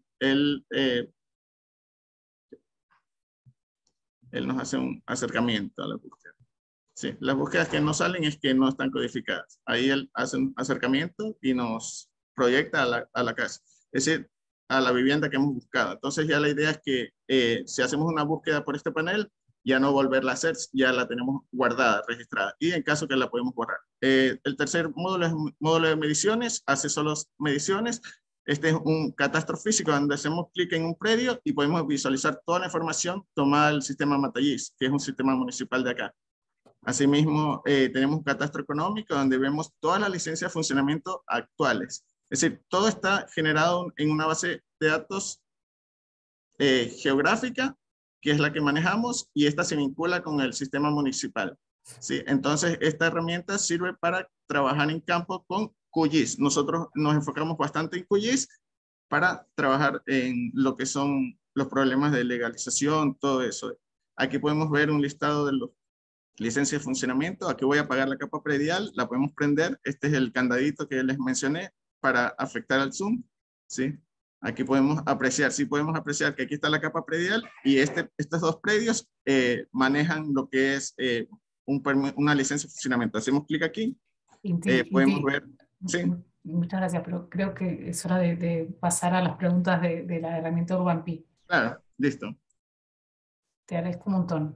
Él nos hace un acercamiento a la búsqueda. Sí, las búsquedas que no salen es que no están codificadas. Ahí él hace un acercamiento y nos proyecta a la casa, es decir, a la vivienda que hemos buscado. Entonces ya la idea es que si hacemos una búsqueda por este panel, ya no volverla a hacer, ya la tenemos guardada, registrada, y en caso que la podemos borrar. El tercer módulo es módulo de mediciones, hace solo mediciones. Este es un catastro físico donde hacemos clic en un predio y podemos visualizar toda la información tomada del sistema Matallís, que es un sistema municipal de acá. Asimismo, tenemos un catastro económico donde vemos todas las licencias de funcionamiento actuales. Es decir, todo está generado en una base de datos geográfica, que es la que manejamos, y esta se vincula con el sistema municipal. ¿Sí? Entonces, esta herramienta sirve para trabajar en campo con QGIS. Nosotros nos enfocamos bastante en QGIS para trabajar en lo que son los problemas de legalización, todo eso. Aquí podemos ver un listado de los licencia de funcionamiento. Aquí voy a apagar la capa predial, la podemos prender. Este es el candadito que les mencioné para afectar al zoom. ¿Sí? Aquí podemos apreciar, sí podemos apreciar que aquí está la capa predial y estos dos predios manejan lo que es una licencia de funcionamiento. Hacemos clic aquí, podemos ver. ¿Sí? Muchas gracias, pero creo que es hora de pasar a las preguntas de la herramienta UrbanPy. Claro, listo. Te agradezco un montón.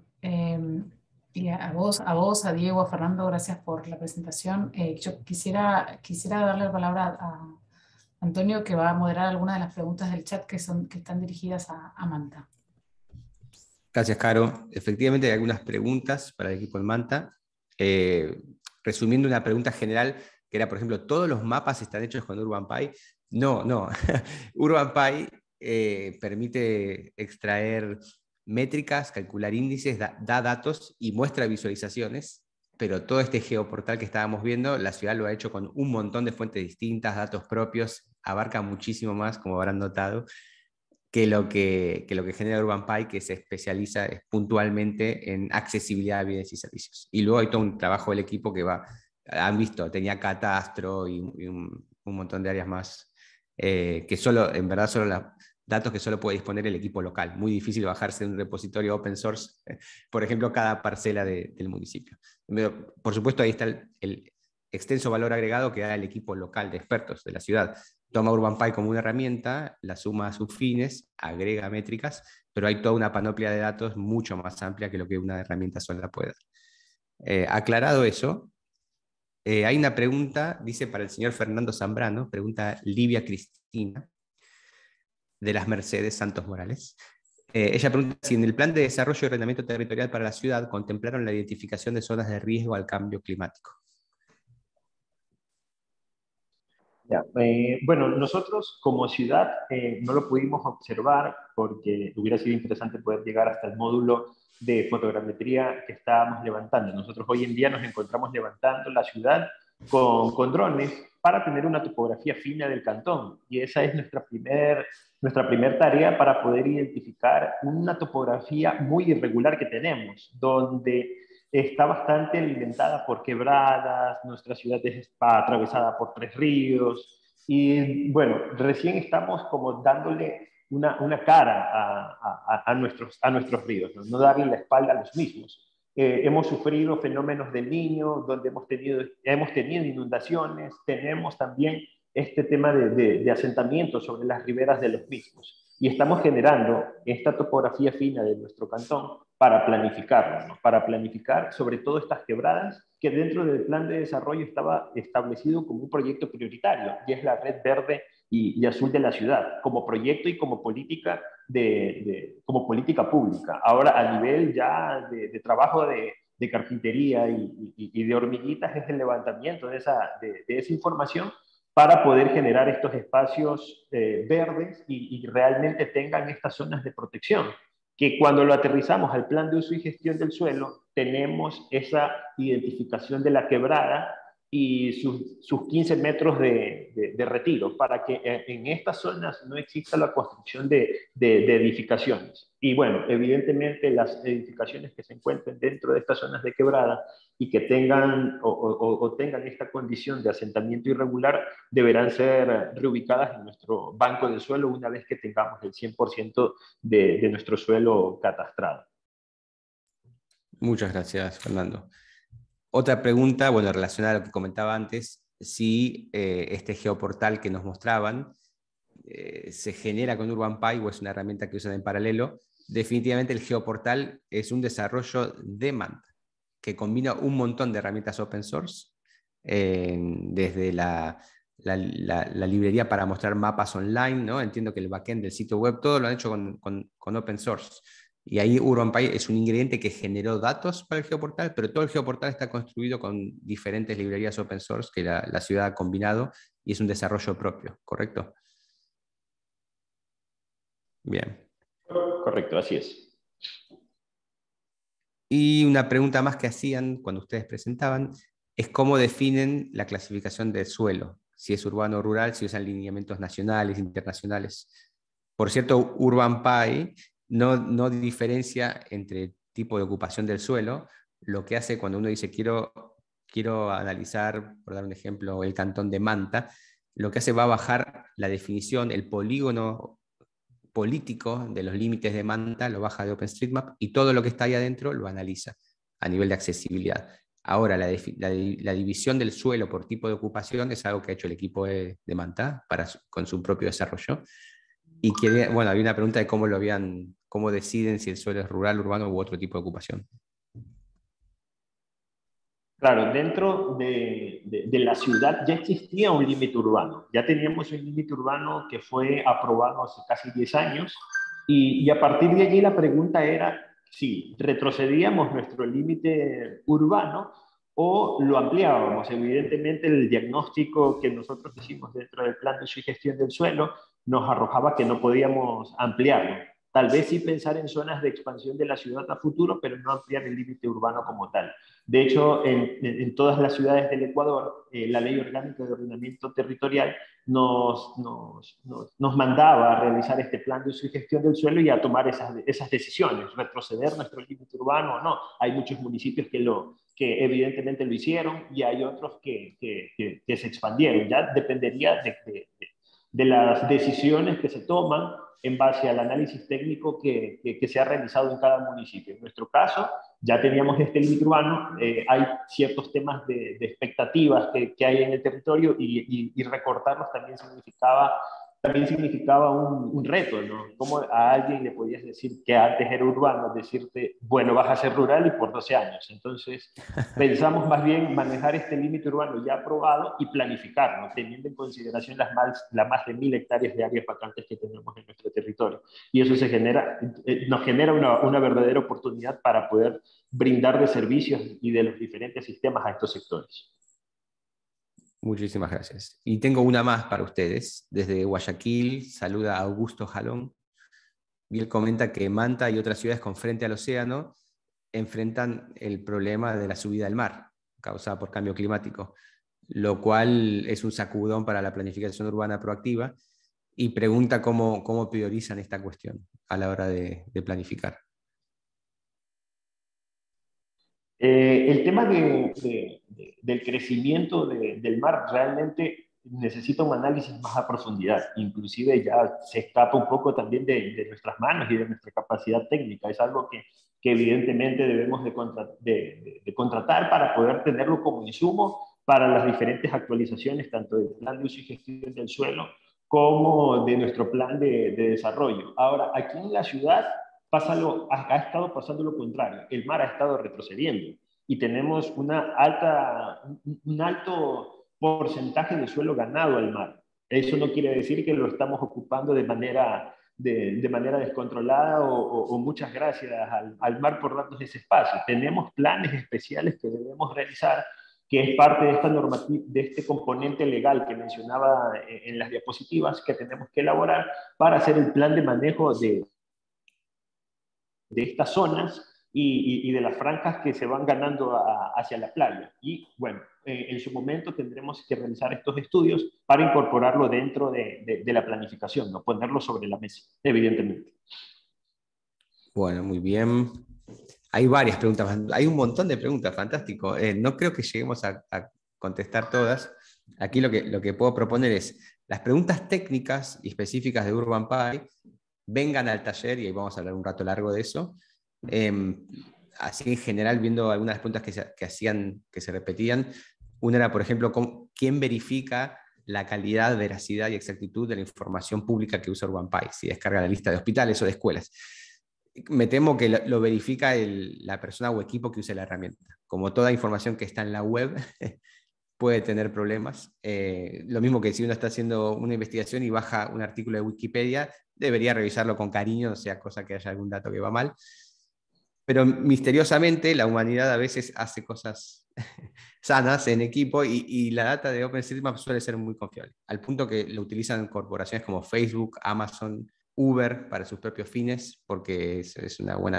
Y a vos, a Diego, a Fernando, gracias por la presentación. Yo quisiera darle la palabra a Antonio, que va a moderar algunas de las preguntas del chat que están dirigidas a Manta. Gracias, Caro. Efectivamente hay algunas preguntas para el equipo de Manta. Resumiendo una pregunta general, que era, por ejemplo, ¿todos los mapas están hechos con UrbanPy? No. UrbanPy permite extraer métricas, calcular índices, da datos y muestra visualizaciones, pero todo este geoportal que estábamos viendo, la ciudad lo ha hecho con un montón de fuentes distintas, datos propios, abarca muchísimo más, como habrán notado, que lo que genera UrbanPy, que se especializa puntualmente en accesibilidad a bienes y servicios. Y luego hay todo un trabajo del equipo que han visto, tenía catastro y un montón de áreas más, que en verdad solo datos que solo puede disponer el equipo local. Muy difícil bajarse de un repositorio open source, por ejemplo, cada parcela del municipio. Pero, por supuesto, ahí está el extenso valor agregado que da el equipo local de expertos de la ciudad. Toma UrbanPy como una herramienta, la suma a sus fines, agrega métricas, pero hay toda una panoplia de datos mucho más amplia que lo que una herramienta sola puede dar. Aclarado eso, hay una pregunta, dice para el señor Fernando Zambrano, pregunta Livia Cristina, de las Mercedes Santos Morales. Ella pregunta si en el plan de desarrollo y ordenamiento territorial para la ciudad contemplaron la identificación de zonas de riesgo al cambio climático. Ya, bueno, nosotros como ciudad no lo pudimos observar porque hubiera sido interesante poder llegar hasta el módulo de fotogrametría que estábamos levantando. Nosotros hoy en día nos encontramos levantando la ciudad con drones para tener una topografía fina del cantón, y esa es nuestra primer tarea para poder identificar una topografía muy irregular que tenemos, donde está bastante alimentada por quebradas, nuestra ciudad está atravesada por 3 ríos, y bueno, recién estamos como dándole una cara a nuestros ríos, ¿no? Darle la espalda a los mismos. Hemos sufrido fenómenos del Niño, donde hemos tenido inundaciones, tenemos también este tema de asentamiento sobre las riberas de los mismos. Y estamos generando esta topografía fina de nuestro cantón para planificarlo, ¿no? Para planificar sobre todo estas quebradas que dentro del plan de desarrollo estaba establecido como un proyecto prioritario, y es la red verde y azul de la ciudad, como proyecto y como política, como política pública. Ahora, a nivel ya de trabajo de carpintería y de hormiguitas, es el levantamiento de esa información para poder generar estos espacios verdes y realmente tengan estas zonas de protección, que cuando lo aterrizamos al plan de uso y gestión del suelo, tenemos esa identificación de la quebrada y sus 15 metros de retiro, para que en estas zonas no exista la construcción de edificaciones. Y bueno, evidentemente las edificaciones que se encuentren dentro de estas zonas de quebrada y que tengan tengan esta condición de asentamiento irregular deberán ser reubicadas en nuestro banco de suelo una vez que tengamos el 100% de nuestro suelo catastrado. Muchas gracias, Fernando. Otra pregunta, bueno, relacionada a lo que comentaba antes, si este geoportal que nos mostraban se genera con UrbanPy o es una herramienta que usan en paralelo. Definitivamente el geoportal es un desarrollo de Manta, que combina un montón de herramientas open source, desde la librería para mostrar mapas online, ¿no? Entiendo que el backend del sitio web, todo lo han hecho con open source. Y ahí UrbanPy es un ingrediente que generó datos para el geoportal, pero todo el geoportal está construido con diferentes librerías open source que la ciudad ha combinado y es un desarrollo propio, ¿correcto? Bien. Correcto, así es. Y una pregunta más que hacían cuando ustedes presentaban es cómo definen la clasificación del suelo, si es urbano o rural, si usan lineamientos nacionales, internacionales. Por cierto, UrbanPy no diferencia entre tipo de ocupación del suelo. Lo que hace cuando uno dice quiero analizar, por dar un ejemplo, el cantón de Manta, lo que hace va a bajar la definición, el polígono político de los límites de Manta, lo baja de OpenStreetMap y todo lo que está ahí adentro lo analiza a nivel de accesibilidad. Ahora, la división del suelo por tipo de ocupación es algo que ha hecho el equipo de Manta con su propio desarrollo. Y bueno, había una pregunta de cómo deciden si el suelo es rural, urbano u otro tipo de ocupación. Claro, dentro de la ciudad ya existía un límite urbano. Ya teníamos un límite urbano que fue aprobado hace casi 10 años. Y a partir de allí la pregunta era si retrocedíamos nuestro límite urbano o lo ampliábamos. Evidentemente el diagnóstico que nosotros hicimos dentro del plan de uso y gestión del suelo nos arrojaba que no podíamos ampliarlo. Tal vez sí pensar en zonas de expansión de la ciudad a futuro, pero no ampliar el límite urbano como tal. De hecho, en todas las ciudades del Ecuador, la Ley Orgánica de Ordenamiento Territorial nos mandaba a realizar este plan de uso y gestión del suelo y a tomar esas decisiones, retroceder nuestro límite urbano o no. Hay muchos municipios que evidentemente lo hicieron y hay otros que se expandieron. Ya dependería de las decisiones que se toman en base al análisis técnico que se ha realizado en cada municipio. En nuestro caso, ya teníamos este límite urbano, hay ciertos temas de expectativas que hay en el territorio y recortarlos también significaba un reto, ¿no? ¿Cómo a alguien le podías decir que antes era urbano, decirte, bueno, vas a ser rural y por 12 años? Entonces, pensamos más bien manejar este límite urbano ya aprobado y planificarlo, teniendo en consideración las más de 1000 hectáreas de áreas vacantes que tenemos en nuestro territorio. Y eso nos genera una verdadera oportunidad para poder brindar de servicios y de los diferentes sistemas a estos sectores. Muchísimas gracias. Y tengo una más para ustedes. Desde Guayaquil, saluda a Augusto Jalón. Y él comenta que Manta y otras ciudades con frente al océano enfrentan el problema de la subida del mar, causada por cambio climático, lo cual es un sacudón para la planificación urbana proactiva, y pregunta cómo priorizan esta cuestión a la hora de planificar. El tema del crecimiento del mar realmente necesita un análisis más a profundidad, inclusive ya se escapa un poco también de nuestras manos y de nuestra capacidad técnica. Es algo que evidentemente debemos de contratar para poder tenerlo como insumo para las diferentes actualizaciones, tanto del plan de uso y gestión del suelo como de nuestro plan de desarrollo. Ahora, aquí en la ciudad ha estado pasando lo contrario. El mar ha estado retrocediendo y tenemos un alto porcentaje de suelo ganado al mar. Eso no quiere decir que lo estamos ocupando de manera descontrolada o muchas gracias al mar por darnos ese espacio. Tenemos planes especiales que debemos realizar, que es parte de esta normativa, de este componente legal que mencionaba en las diapositivas, que tenemos que elaborar para hacer el plan de manejo de estas zonas y de las franjas que se van ganando hacia la playa. Y bueno, en su momento tendremos que realizar estos estudios para incorporarlo dentro de la planificación, no ponerlo sobre la mesa, evidentemente. Bueno, muy bien. Hay varias preguntas, hay un montón de preguntas, fantástico. No creo que lleguemos a contestar todas. Aquí lo que puedo proponer es, las preguntas técnicas y específicas de Urban Pie, vengan al taller y ahí vamos a hablar un rato largo de eso. Así en general, viendo algunas preguntas que se repetían, una era, por ejemplo, ¿quién verifica la calidad, veracidad y exactitud de la información pública que usa Urban Pie? Si descarga la lista de hospitales o de escuelas. Me temo que lo verifica la persona o equipo que use la herramienta. Como toda información que está en la web, puede tener problemas. Lo mismo que si uno está haciendo una investigación y baja un artículo de Wikipedia, debería revisarlo con cariño, no sea cosa que haya algún dato que va mal. Pero misteriosamente la humanidad a veces hace cosas sanas en equipo y la data de OpenStreetMap suele ser muy confiable, al punto que lo utilizan corporaciones como Facebook, Amazon, Uber para sus propios fines, porque es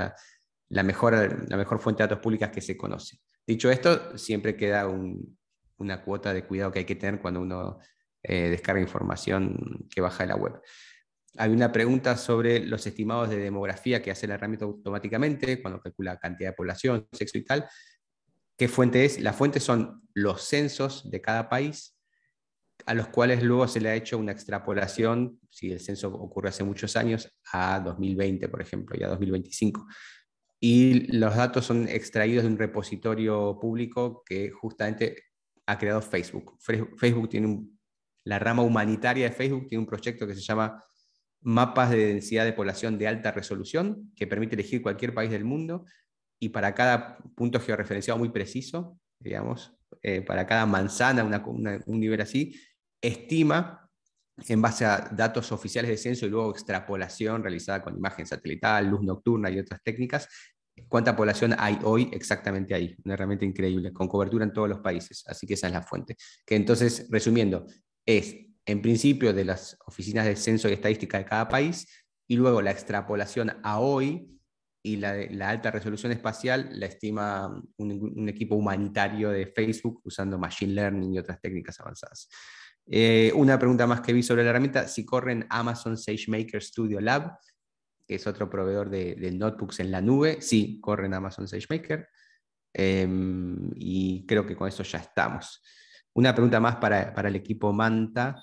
la mejor fuente de datos públicas que se conoce. Dicho esto, siempre queda una cuota de cuidado que hay que tener cuando uno descarga información que baja de la web. Hay una pregunta sobre los estimados de demografía que hace la herramienta automáticamente cuando calcula cantidad de población, sexo y tal. ¿Qué fuente es? Las fuentes son los censos de cada país, a los cuales luego se le ha hecho una extrapolación, si el censo ocurre hace muchos años, a 2020, por ejemplo, y a 2025. Y los datos son extraídos de un repositorio público que justamente ha creado Facebook. Facebook tiene la rama humanitaria de Facebook tiene un proyecto que se llama Mapas de Densidad de Población de Alta Resolución, que permite elegir cualquier país del mundo, y para cada punto georreferenciado muy preciso, digamos, para cada manzana, un nivel así, estima, en base a datos oficiales de censo y luego extrapolación realizada con imagen satelital, luz nocturna y otras técnicas, cuánta población hay hoy exactamente ahí. Una herramienta increíble, con cobertura en todos los países. Así que esa es la fuente. Que entonces, resumiendo, es en principio de las oficinas de censo y estadística de cada país, y luego la extrapolación a hoy, y la alta resolución espacial la estima un equipo humanitario de Facebook usando Machine Learning y otras técnicas avanzadas. Una pregunta más que vi sobre la herramienta, si corre en Amazon SageMaker Studio Lab, que es otro proveedor de notebooks en la nube. Sí, corre en Amazon SageMaker. Y creo que con eso ya estamos. Una pregunta más para el equipo Manta.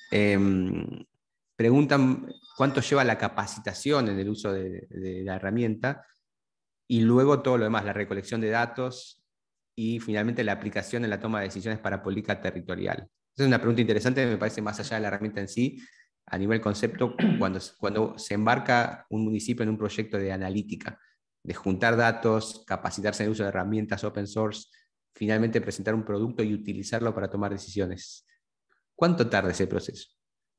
Preguntan cuánto lleva la capacitación en el uso de la herramienta y luego todo lo demás, la recolección de datos y finalmente la aplicación en la toma de decisiones para política territorial. Esa es una pregunta interesante, me parece, más allá de la herramienta en sí, a nivel concepto, cuando se embarca un municipio en un proyecto de analítica, de juntar datos, capacitarse en el uso de herramientas open source, finalmente presentar un producto y utilizarlo para tomar decisiones. ¿Cuánto tarda ese proceso?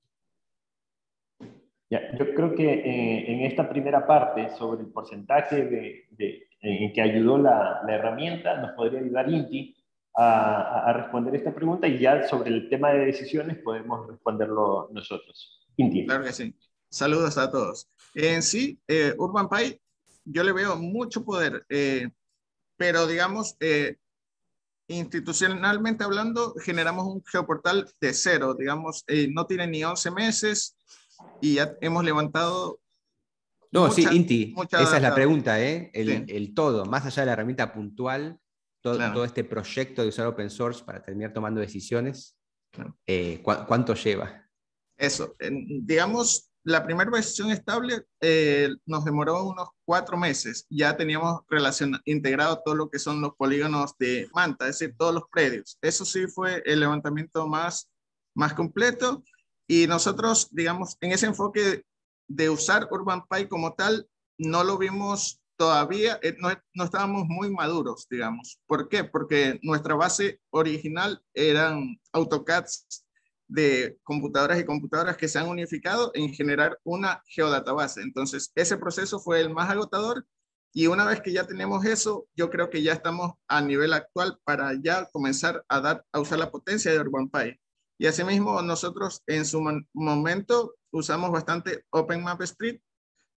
Ya, yo creo que en esta primera parte, sobre el porcentaje en que ayudó la herramienta, nos podría ayudar Inti a responder esta pregunta, y ya sobre el tema de decisiones podemos responderlo nosotros. Inti. Claro que sí. Saludos a todos. En sí, Urban Pie, yo le veo mucho poder, pero digamos, institucionalmente hablando, generamos un geoportal de cero, digamos, no tiene ni 11 meses y ya hemos levantado. No, sí, Inti, esa es la pregunta, Sí. el todo, más allá de la herramienta puntual, Claro. todo este proyecto de usar open source para terminar tomando decisiones, Claro. ¿cuánto lleva? Eso, digamos, la primera versión estable nos demoró unos 4 meses. Ya teníamos integrado todo lo que son los polígonos de Manta, es decir, todos los predios. Eso sí fue el levantamiento más completo. Y nosotros, digamos, en ese enfoque de usar Urban Pie como tal, no lo vimos todavía, no estábamos muy maduros, digamos. ¿Por qué? Porque nuestra base original eran AutoCADs de computadoras y computadoras que se han unificado en generar una geodatabase. Entonces, ese proceso fue el más agotador, y una vez que ya tenemos eso, yo creo que ya estamos a nivel actual para ya comenzar a usar la potencia de Urban Pie. Y asimismo, nosotros en su momento usamos bastante OpenMapStreet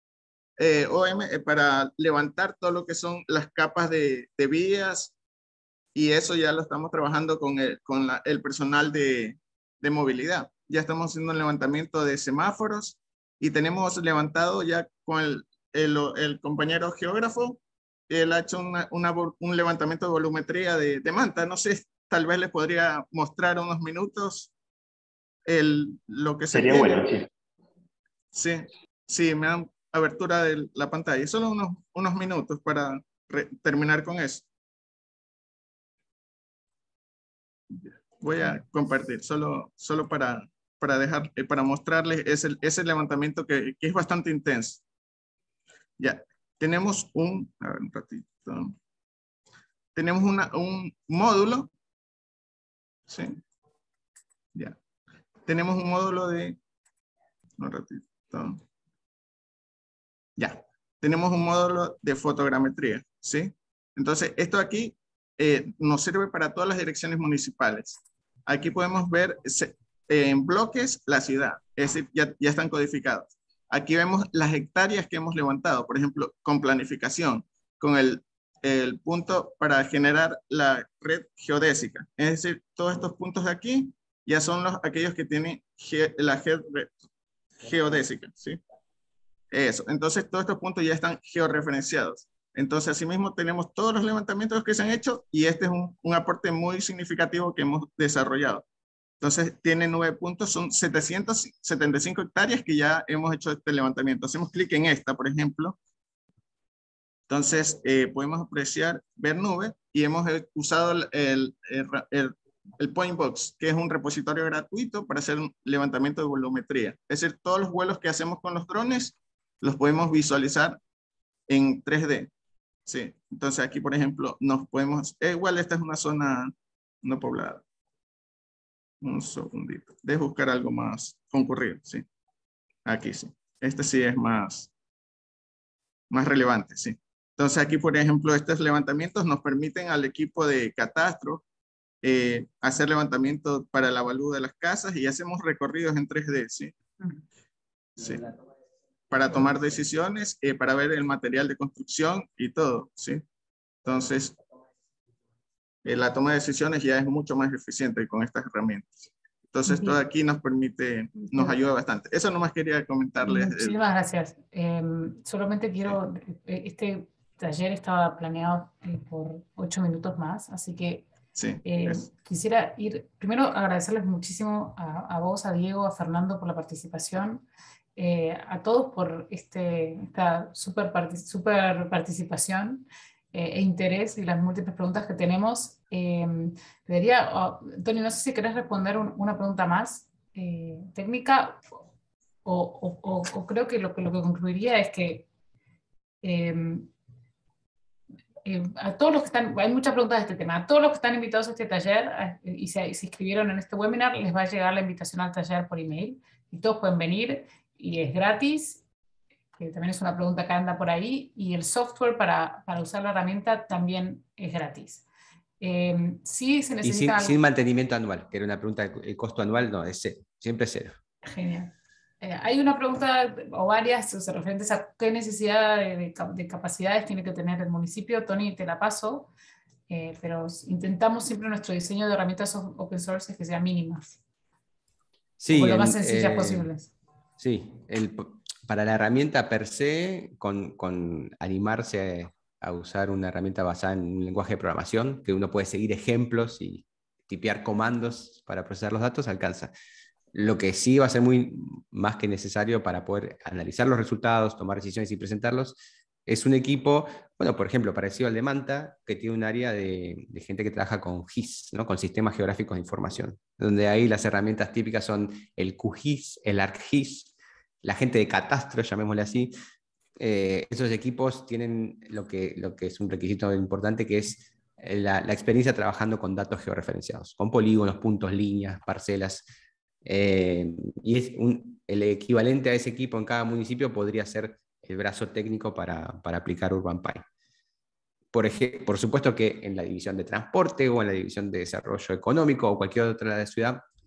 para levantar todo lo que son las capas de vías, y eso ya lo estamos trabajando con el personal de movilidad. Ya estamos haciendo un levantamiento de semáforos y tenemos levantado ya con el compañero geógrafo. Él ha hecho un levantamiento de volumetría de manta. No sé, tal vez le podría mostrar unos minutos lo que se Sería tiene. bueno, sí. Sí, sí, me dan abertura de la pantalla. Solo unos minutos para terminar con eso. Voy a compartir, solo para mostrarles ese levantamiento que es bastante intenso. Ya, tenemos a ver, un ratito. Tenemos un módulo, ¿sí? Ya. Tenemos un módulo un ratito. Ya, tenemos un módulo de fotogrametría, ¿sí? Entonces, esto aquí nos sirve para todas las direcciones municipales. Aquí podemos ver en bloques la ciudad, es decir, ya están codificados. Aquí vemos las hectáreas que hemos levantado, por ejemplo, con planificación, con el punto para generar la red geodésica. Es decir, todos estos puntos de aquí ya son aquellos que tienen la red geodésica, ¿sí? Eso, entonces todos estos puntos ya están georreferenciados. Entonces, asimismo, tenemos todos los levantamientos que se han hecho y este es un aporte muy significativo que hemos desarrollado. Entonces, tiene 9 puntos, son 775 hectáreas que ya hemos hecho este levantamiento. Hacemos clic en esta, por ejemplo. Entonces, podemos apreciar, ver nube, y hemos usado el Pointbox, que es un repositorio gratuito para hacer un levantamiento de volumetría. Es decir, todos los vuelos que hacemos con los drones los podemos visualizar en 3D. Sí, entonces aquí, por ejemplo, nos podemos... igual esta es una zona no poblada. Un segundito. Deje buscar algo más concurrido, sí. Aquí sí. Este sí es más relevante, sí. Entonces aquí, por ejemplo, estos levantamientos nos permiten al equipo de catastro hacer levantamiento para el avalúo de las casas y hacemos recorridos en 3D, ¿sí? Sí. Para tomar decisiones, para ver el material de construcción y todo, ¿sí? Entonces, la toma de decisiones ya es mucho más eficiente con estas herramientas. Entonces, todo aquí nos ayuda bastante. Eso nomás quería comentarles. Muchísimas gracias. Solamente quiero, este taller estaba planeado por 8 minutos más, así que sí, quisiera primero agradecerles muchísimo a vos, a Diego, a Fernando por la participación, a todos por esta super participación e interés y las múltiples preguntas que tenemos. Tony, no sé si querés responder una pregunta más técnica o creo que lo que concluiría es que a todos los que están, hay muchas preguntas de este tema, a todos los que están invitados a este taller y se inscribieron en este webinar, les va a llegar la invitación al taller por email y todos pueden venir y es gratis, que también es una pregunta que anda por ahí, y el software para usar la herramienta también es gratis. Sí se necesita sin mantenimiento anual, que era una pregunta, el costo anual no, es cero, siempre es cero. Genial. Hay una pregunta o varias referentes a qué necesidad de capacidades tiene que tener el municipio. Tony, te la paso, pero intentamos siempre nuestro diseño de herramientas open source que sean mínimas. Sí, o lo más sencillas posibles. Sí, para la herramienta per se, con animarse a usar una herramienta basada en un lenguaje de programación, que uno puede seguir ejemplos y tipear comandos para procesar los datos, alcanza. Lo que sí va a ser más que necesario para poder analizar los resultados, tomar decisiones y presentarlos, es un equipo, bueno, por ejemplo, parecido al de Manta, que tiene un área de gente que trabaja con GIS, ¿no? Con sistemas geográficos de información, donde ahí las herramientas típicas son el QGIS, el ArcGIS, la gente de catastro, llamémosle así. Esos equipos tienen lo que es un requisito importante, que es la experiencia trabajando con datos georreferenciados, con polígonos, puntos, líneas, parcelas. Y el equivalente a ese equipo en cada municipio podría ser el brazo técnico para aplicar UrbanPy. Por supuesto que en la división de transporte o en la división de desarrollo económico o cualquier otra de la ciudad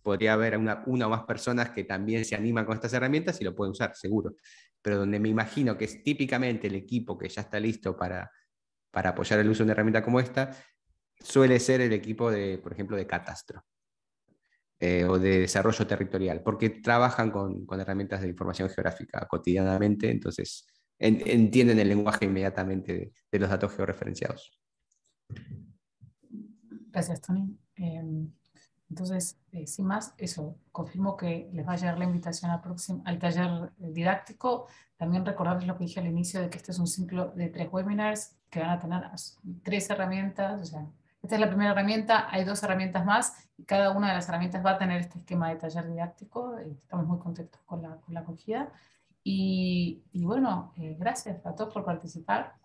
podría haber una o más personas que también se animan con estas herramientas y lo pueden usar, seguro. Pero donde me imagino que es típicamente el equipo que ya está listo para apoyar el uso de una herramienta como esta, suele ser el equipo de, por ejemplo, de catastro o de desarrollo territorial, porque trabajan con herramientas de información geográfica cotidianamente, entonces entienden el lenguaje inmediatamente de los datos georreferenciados. Gracias, Tony. Entonces, sin más, eso, confirmo que les va a llegar la invitación al taller didáctico. También recordarles lo que dije al inicio de que este es un ciclo de 3 webinars que van a tener 3 herramientas. O sea, esta es la primera herramienta, hay 2 herramientas más y cada una de las herramientas va a tener este esquema de taller didáctico. Estamos muy contentos con la acogida. Y bueno, gracias a todos por participar.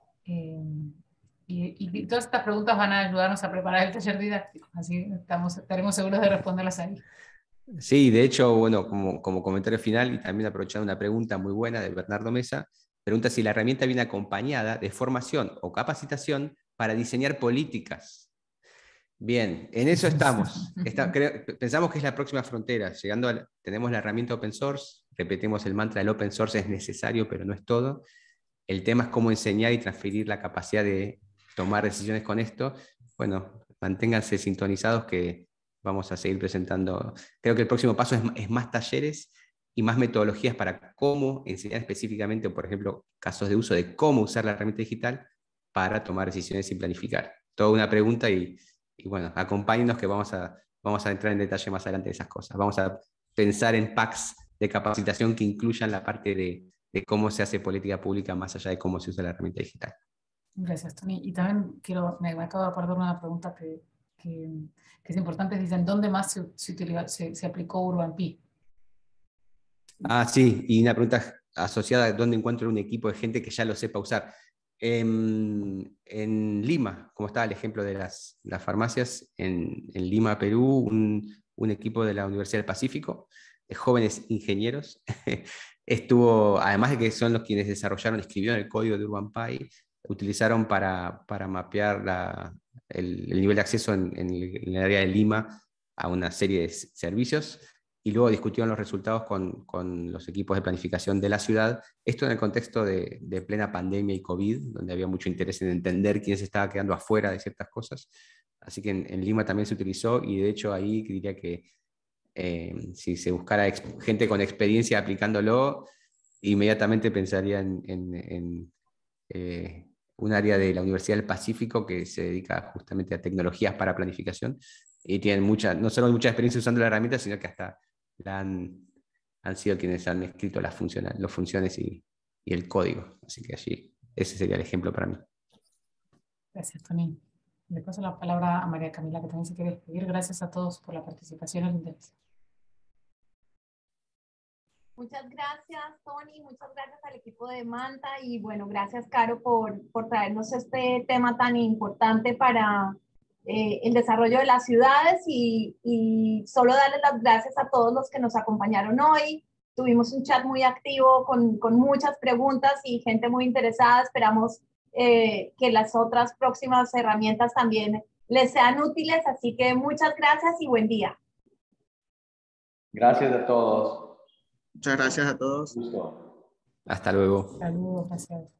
Y todas estas preguntas van a ayudarnos a preparar el taller didáctico, así estaremos seguros de responderlas ahí. Sí, de hecho, bueno, como comentario final y también aprovechando una pregunta muy buena de Bernardo Mesa, pregunta si la herramienta viene acompañada de formación o capacitación para diseñar políticas. Bien, en eso estamos. Pensamos que es la próxima frontera. Tenemos la herramienta open source, repetimos el mantra, el open source es necesario, pero no es todo. El tema es cómo enseñar y transferir la capacidad de tomar decisiones con esto. Bueno, manténganse sintonizados que vamos a seguir presentando. Creo que el próximo paso es más talleres y más metodologías para cómo enseñar específicamente, por ejemplo, casos de uso de cómo usar la herramienta digital para tomar decisiones y planificar. Toda una pregunta y bueno, acompáñenos que vamos a entrar en detalle más adelante de esas cosas. Vamos a pensar en packs de capacitación que incluyan la parte de cómo se hace política pública más allá de cómo se usa la herramienta digital. Gracias, Tony. Y también me acabo de acordar una pregunta que es importante. Dicen, ¿dónde más se aplicó UrbanPi? Sí, y una pregunta asociada a dónde encuentro un equipo de gente que ya lo sepa usar. En Lima, como estaba el ejemplo de las farmacias, en Lima, Perú, un equipo de la Universidad del Pacífico, de jóvenes ingenieros, estuvo, además de que son los quienes escribieron el código de UrbanPi, utilizaron para mapear el nivel de acceso en el área de Lima a una serie de servicios, y luego discutieron los resultados con los equipos de planificación de la ciudad, esto en el contexto de plena pandemia y COVID, donde había mucho interés en entender quién se estaba quedando afuera de ciertas cosas. Así que en Lima también se utilizó, y de hecho ahí diría que si se buscara gente con experiencia aplicándolo, inmediatamente pensaría en un área de la Universidad del Pacífico que se dedica justamente a tecnologías para planificación, y tienen no solo mucha experiencia usando la herramienta, sino que hasta han sido quienes han escrito las funciones y el código. Así que allí ese sería el ejemplo para mí. Gracias, Tony. Le paso la palabra a María Camila, que también se quiere despedir. Gracias a todos por la participación y el interés. Muchas gracias, Tony, muchas gracias al equipo de Manta y bueno, gracias, Caro, por traernos este tema tan importante para el desarrollo de las ciudades y solo darles las gracias a todos los que nos acompañaron hoy. Tuvimos un chat muy activo con muchas preguntas y gente muy interesada. Esperamos que las otras próximas herramientas también les sean útiles, así que muchas gracias y buen día. Gracias a todos. Muchas gracias a todos. Gusto. Hasta luego. Saludos, gracias.